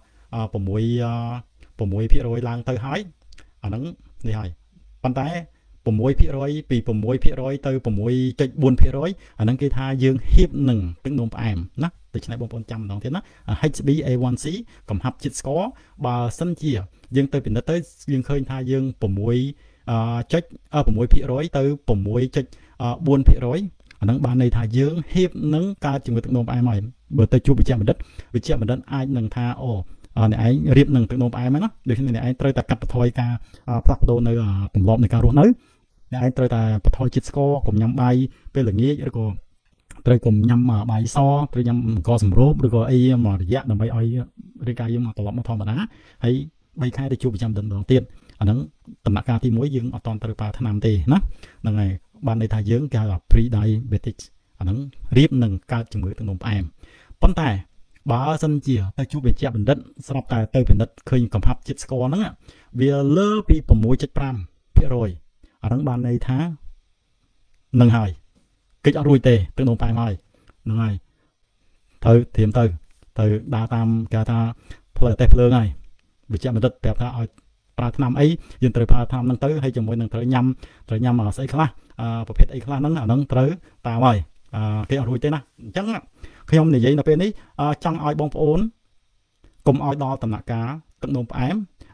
6% ឡើងទៅហើយអាហ្នឹងនេះហើយប៉ុន្តែ6%ពី6%ទៅ 6.4% អាហ្នឹងគេថាយើងហៀបនឹងទឹកនោមផ្អែមណាដូច្នេះបងប្អូនចាំម្ដងទៀតណា HbA1c កំហាប់ជាតិស្ករបើសិនជាយើងទៅពិនិត្យទៅយើងឃើញថាយើង6%ទៅ 6.4% អាហ្នឹងបានន័យថាយើងហៀបនឹងកើតជំងឺទឹកនោមផ្អែមហើយបើទៅជួបវិជ្ជបណ្ឌិតអាចនឹងថាអ្នកឯងរៀបនឹងទឹកនោមផ្អែមហ្នឹងណាដូច្នេះអ្នកឯងត្រូវតែកាត់បន្ថយការផ្លាស់ប្ដូរនៅទម្លាប់នៃការរស់នៅអ្នកឯងត្រូវតែបន្ថយជាតិស្ករកុំញ៉ាំបាយពេលល្ងាចឬក៏ត្រូវកុំញ៉ាំបាយសត្រូវញ៉ាំអង្គសម្រូបឬក៏អីមួយរយៈដើម្បីឲ្យរាងកាយយើងមកត្រឡប់មកធម្មតាហើយ3ខែទៅជួបប្រចាំម្ដងទៀតអាហ្នឹងដំណាក់កាលទី1យើងអត់តន់ត្រូវប្រើថ្នាំទេណាហ្នឹងហើយបានន័យថាយើងគេហៅថា pre diabetic អាហ្នឹងរៀបនឹងកើតជំងឺទឹកនោមផ្អែមប៉ុន្តែបើសិនជាទៅជួបវិជ្ជបណ្ឌិតស្រាប់តែទៅពិនិត្យឃើញកំហាប់ជាតិស្ករហ្នឹងវាលើពី 6.5% អាហ្នឹងបានន័យថានឹងហើយកិច្ចអត់រួចទេទឹកនោមផ្អែមហើយហ្នឹងហើយត្រូវត្រៀមទៅដើរតាមគេថាផ្លូវតេស្តភ្លើងហើយវិជ្ជបណ្ឌិតប្រាប់ថាឲ្យប្រើថ្នាំអីយើងត្រូវប្រើថ្នាំហ្នឹងទៅហើយជាមួយនឹងត្រូវញ៉ាំស្អីខ្លះប្រភេទអីខ្លះហ្នឹងអាហ្នឹងត្រូវតាមហើយគេអត់រួចទេណាអញ្ចឹងខ្ញុំនិយាយនៅពេលនេះចង់ឲ្យបងប្អូនកុំឲ្យដល់ដំណាក់កាលទឹកនោមផ្អែម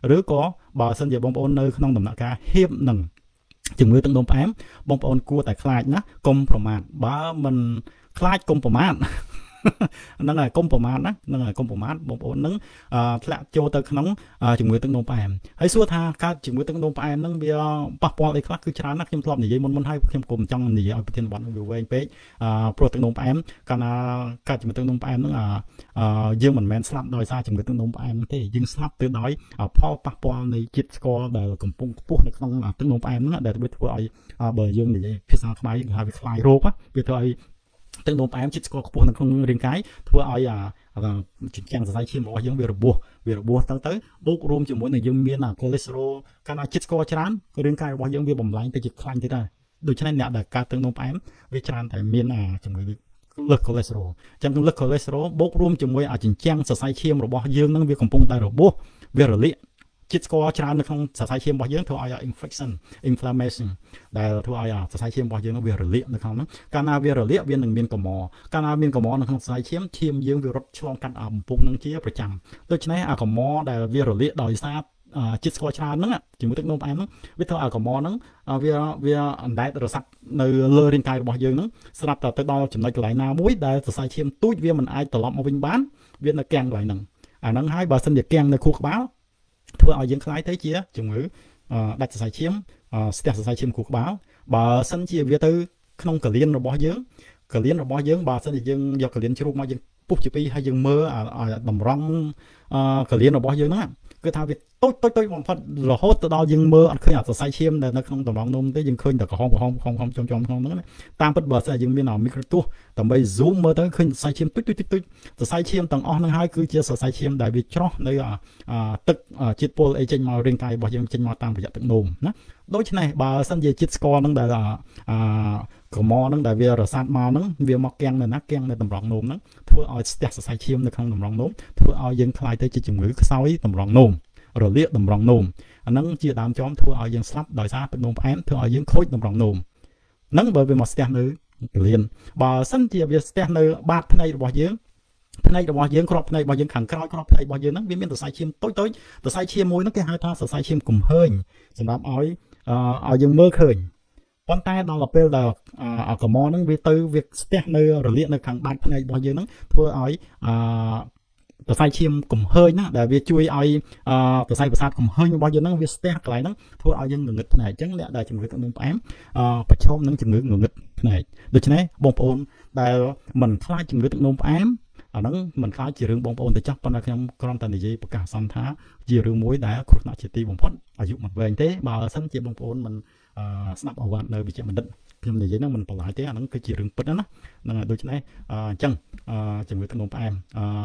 ឬក៏បើសិនជាបងប្អូននៅក្នុងដំណាក់កាលហៀបនឹងជំងឺទឹកនោមផ្អែមបងប្អូនគួរតែខ្លាចណាកុំប្រមាថបើមិនខ្លាចកុំប្រមាថហ្នឹងហើយកុំប្រមាថណាហ្នឹងហើយកុំប្រមាថបងប្អូនហ្នឹងធ្លាក់ចូលទៅក្នុងជំងឺទឹកនោមផ្អែមហើយសួរថាកើតជំងឺទឹកនោមផ្អែមហ្នឹងវាប៉ះពាល់អីខ្លះគឺច្រើនណាស់ខ្ញុំធ្លាប់និយាយមុនហើយខ្ញុំគុំចង់និយាយឲ្យប្រធានបទវាវែងពេកព្រោះទឹកនោមផ្អែមកាលណាកើតជំងឺទឹកនោមផ្អែមហ្នឹងយើងមិនមែនស្លាប់ដោយសារជំងឺទឹកនោមផ្អែមទេយើងស្លាប់ទៅដោយផលប៉ះពាល់នៃជាតិស្ករដែលកំពុងខ្ពស់នៅក្នុងទឹកនោមផ្អែមហ្នឹងដែលវាធ្វើឲ្យបើយើងនិយាយភាសាខ្មែរគេហៅវាខ្លាយរោគវាធ្វើឲ្យទឹកនោមផ្អែមជាតិស្ករខ្ពស់នៅក្នុងរាងកាយធ្វើឲ្យជញ្ជាំងសរសៃឈាមរបស់យើងវារបួសទៅបូករួមជាមួយនឹងយើងមានកូលេស្តេរ៉ុលកាលណាជាតិស្ករច្រើនរាងកាយរបស់យើងវាបំលែងទៅជាខ្លាញ់ទៅដែរដូច្នេះអ្នកដែលកើតទឹកនោមផ្អែមវាច្រើនតែមានជំងឺលើសកូលេស្តេរ៉ុលចឹងលើសកូលេស្តេរ៉ុលបូករួមជាមួយជញ្ជាំងសរសៃឈាមរបស់យើងនឹងវាកំពុងតែរបួសវារលាកជាតិស្ករច្រើននៅក្នុងសរសៃឈាមរបស់យើងធ្វើឲ្យ inflammation ដែលធ្វើឲ្យសរសៃឈាមរបស់យើងវារលាកនៅក្នុងហ្នឹងកាលណាវារលាកវានឹងមានកម្រកាលណាមានកម្រនៅក្នុងសរសៃឈាមយើងវារត់ឆ្លងកាត់បំពង់ហ្នឹងជាប្រចាំដូច្នេះកម្រដែលវារលាកដោយសារជាតិស្ករច្រើនហ្នឹងជាមួយទឹកនោមផ្អែមហ្នឹងវាធ្វើឲ្យកម្រហ្នឹងវាអណ្ដែតរសាត់នៅលើរាងកាយរបស់យើងហ្នឹងស្រាប់តែទៅដល់ចំណុចកន្លែងណាមួយដែលសរសៃឈាមទូចវាមិនអាចត្រឡប់មកវិញបានវានៅគាំងកន្លែងហ្នឹងអាហ្នឹងហើយបើសិនជាគាំងនៅខួរក្បាលធ្វើឲ្យយើងខ្លាយទៅជាជំងឺដាច់សរសៃឈាមស្ទះសរសៃឈាមខួរក្បាលបើសិនជាវាទៅក្នុងកលៀនរបស់យើងបើសិនជាយើងយកកលៀនជ្រូកមកយើងពុះជាពីរហើយយើងមើលតម្រង់កលៀនរបស់យើងហ្នឹងគឺថាវាតូចបំផុតរហូតទៅដល់យើងមើលអត់ឃើញសរសៃឈាមនៅក្នុងតម្រង់នោមទេយើងឃើញតែក្រហមចំក្នុងហ្នឹងតាមពិតបើសិនជាយើងមានមីក្រូទស្សន៍ដើម្បី zoom មើលទៅឃើញសរសៃឈាមទុចសរសៃឈាមទាំងអស់ហ្នឹងហើយគឺជាសរសៃឈាមដែលវាច្រោះនៅទឹកជាតិពុលអីចេញមករាងកាយរបស់យើងចេញមកតាមរយៈទឹកនោមណាដូច្នេះបើសិនជាជាតិស្ករហ្នឹងដែលកម្រហ្នឹងដែលវារសាត់មកហ្នឹងវាមកគាំងនៅណាគាំងនៅតម្រង់នោមហ្នឹងធ្វើឲ្យស្ទះសរសៃឈាមនៅក្នុងតម្រង់នោមធ្វើឲ្យយើងខ្លាយទៅជាជំងឺខ្សោយតម្រង់នោមរលាកតម្រង់នោមអាហ្នឹងជាដើមចំធ្វើឲ្យយើងស្លាប់ដោយសារទឹកនោមផ្អែមធ្វើឲ្យយើងខូចតម្រង់នោមហ្នឹងបើវាមកស្ទះនៅកលៀនបើសិនជាវាស្ទះនៅបាតភ្នែករបស់យើងគ្រាប់ភ្នែករបស់យើងខាងក្រោយគ្រាប់ភ្នែករបស់យើងហ្នឹងវាមានសរសៃឈាមតូចសរសៃឈាមមួយហ្នឹងគេហៅថាសរសៃឈាមកំហើញសម្រាប់ឲ្យយើងមើលឃើញប៉ុន្តែដល់ពេលដែលកម្រហ្នឹងវាស្ទះនៅរលាកនៅខាងបាតភ្នែករបស់យើងហ្នឹងធ្វើឲ្យសរសៃឈាមកំហើញណាដែលវាជួយឲ្យសរសៃប្រសាទកំហើញរបស់យើងហ្នឹងវាស្ទះកន្លែងហ្នឹងធ្វើឲ្យយើងងងឹតភ្នែកអញ្ចឹងអ្នកដែលជំងឺទឹកនោមផ្អែមប្រឈមនឹងជំងឺងងឹតភ្នែកដូច្នេះបងប្អូនដែលមិនខ្លាចជំងឺទឹកនោមផ្អែមអាហ្នឹងមិនខ្លាចជារឿងបងប្អូនទៅចាស់ប៉ុន្តែខ្ញុំគ្រាន់តែនិយាយប្រកាសអាសន្នថាជារឿងមួយដែលគ្រោះថ្នាក់ជាទីបំផុតអាយុមិនវែងទេបើសិនជាបងប្អូនមិនស្ដាប់អវត្តនៅវិជ្ជាបណ្ឌិតខ្ញុំនិយាយហ្នឹងមិនបន្លាយទេអាហ្នឹងគឺជារឿងពិតណាហ្នឹងហើយដូច្នេះអញ្ចឹងជំងឺទឹកនោមផ្អែម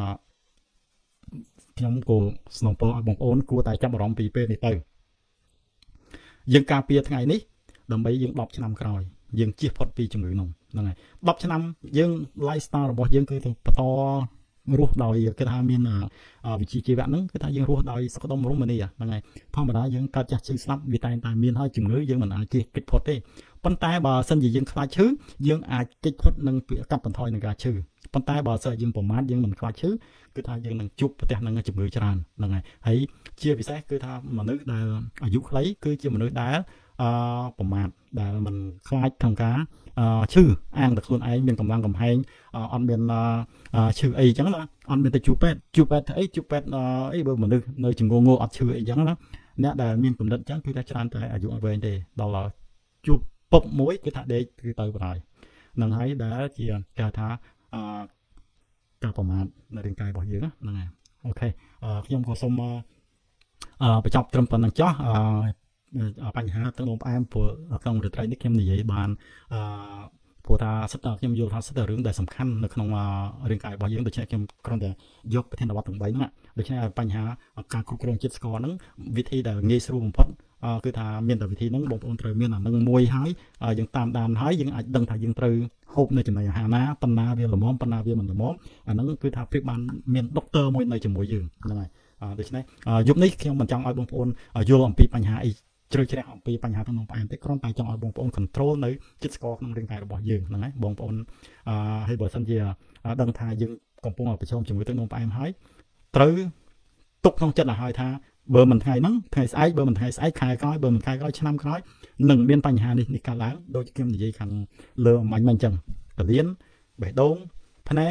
ខ្ញុំក៏ស្នើពរឲ្យបងប្អូនគួរតែចាប់អារម្មណ៍ពីពេលនេះទៅយើងការពារថ្ងៃនេះដើម្បីយើង10ឆ្នាំក្រោយយើងជៀសផុតពីជំងឺនោះហ្នឹងហើយ10ឆ្នាំយើង lifestyle របស់យើងគឺទៅបន្តរស់ដោយគេថាមានវិជ្ជាជីវៈហ្នឹងគឺថាយើងរស់ដោយសុខដុមរមនាហ្នឹងហើយធម្មតាយើងកើតចាស់ឈឺស្លាប់វាតែងតែមានហើយជំងឺយើងមិនអាចជៀសគេចផុតទេប៉ុន្តែបើសិនជាយើងខ្លាចឈឺយើងអាចគេចផុតនឹងកាត់បន្ថយនឹងការឈឺប៉ុន្តែបើសិនយើងប្រមាថយើងមិនខ្លាចឈឺគឺថាយើងនឹងជួបប្រទះនឹងជំងឺច្រើនហ្នឹងហើយជាពិសេសគឺថាមនុស្សដែលអាយុខ្លីគឺជាមនុស្សដែលប្រមាថដែលមិនខ្លាចក្នុងការឈឺអាងតែខ្លួនឯងមានកម្លាំងកំហែងអត់មានឈឺអីអញ្ចឹងណាអត់មានទៅជួបពេទ្យទៅអីជួបពេទ្យអីបើមនុស្សនៅជំងឺងអត់ឈឺអីអញ្ចឹងណាអ្នកដែលមានគំនិតអញ្ចឹងគឺថាច្រើនតែអាយុអត់វែងទេដល់ជួបពុកមួយគឺថាដេកគឺទៅបណ្ដោយហ្នឹងហើយដែលជាគេថាការប្រមាថនៅរាងកាយរបស់យើងហ្នឹងហើយអូខេខ្ញុំក៏សូមបញ្ចប់ត្រឹមប៉ុណ្្នឹងចោះបញ្ហាទឹកនោមផ្អែមព្រោះក្នុងរាត្រីនេះខ្ញុំនិយាយបានព្រោះថាខ្ញុំយល់ថាសិតតែរឿងដែលសំខាន់នៅក្នុងរាងកាយរបស់យើងដូច្នេះខ្ញុំគ្រាន់តែយកប្រធានបទទាំង3ហ្នឹងដូច្នេះបញ្ហាការគ្រប់គ្រងជាតិស្ករហ្នឹងវិធីដែលងាយស្រួលបំផុតគឺថាមានតែវិធីហ្នឹងបងប្អូនត្រូវមានអានឹងមួយហើយយើងតាមដានហើយយើងអាចដឹងថាយើងត្រូវហូបនៅចំណីអាហារណាប៉ុណ្ណាវាល្មមប៉ុណ្ណាវាមិនល្មមអាហ្នឹងគឺថាព្រៀបបានមានដុកទ័រមួយនៅជាមួយយើងហ្នឹងហើយដូច្នេះយប់នេះខ្ញុំមិនចង់ឲ្យបងប្អូនយល់អំពីបញ្ហាអីជ្រៅជ្រះអំពីបញ្ហាទឹកនោមផ្អែមទេគ្រាន់តែចង់ឲ្យបងប្អូន control នៅជាតិស្ករក្នុងរាងកាយរបស់យើងហ្នឹងហើយបងប្អូនហើយបើសិនជាដឹងថាយើងកំពុងប្រឈមជាមួយទឹកនោមផ្អែមហើយត្រូវទុកក្នុងចិត្តឲ្យហើយថាបើមិនថ្ងៃស្អែកបើមិនថ្ងៃស្អែកខែក្រោយបើមិនខែក្រោយឆ្នាំក្រោយនឹងមានបញ្ហានេះកើតឡើងដូចខ្ញុំនិយាយខាងលើមិញអញ្ចឹងពលានបេះដូងភ្នែក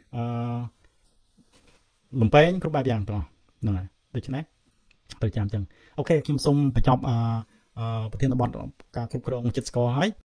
លំពេងគ្រប់បែបយ៉ាងទាំងហ្នឹងហើយដូច្នេះទៅចាំអញ្ចឹងអូខេខ្ញុំសូមបញ្ចប់ប្រធានបទការគ្រប់គ្រងចិត្តស្ករហើយ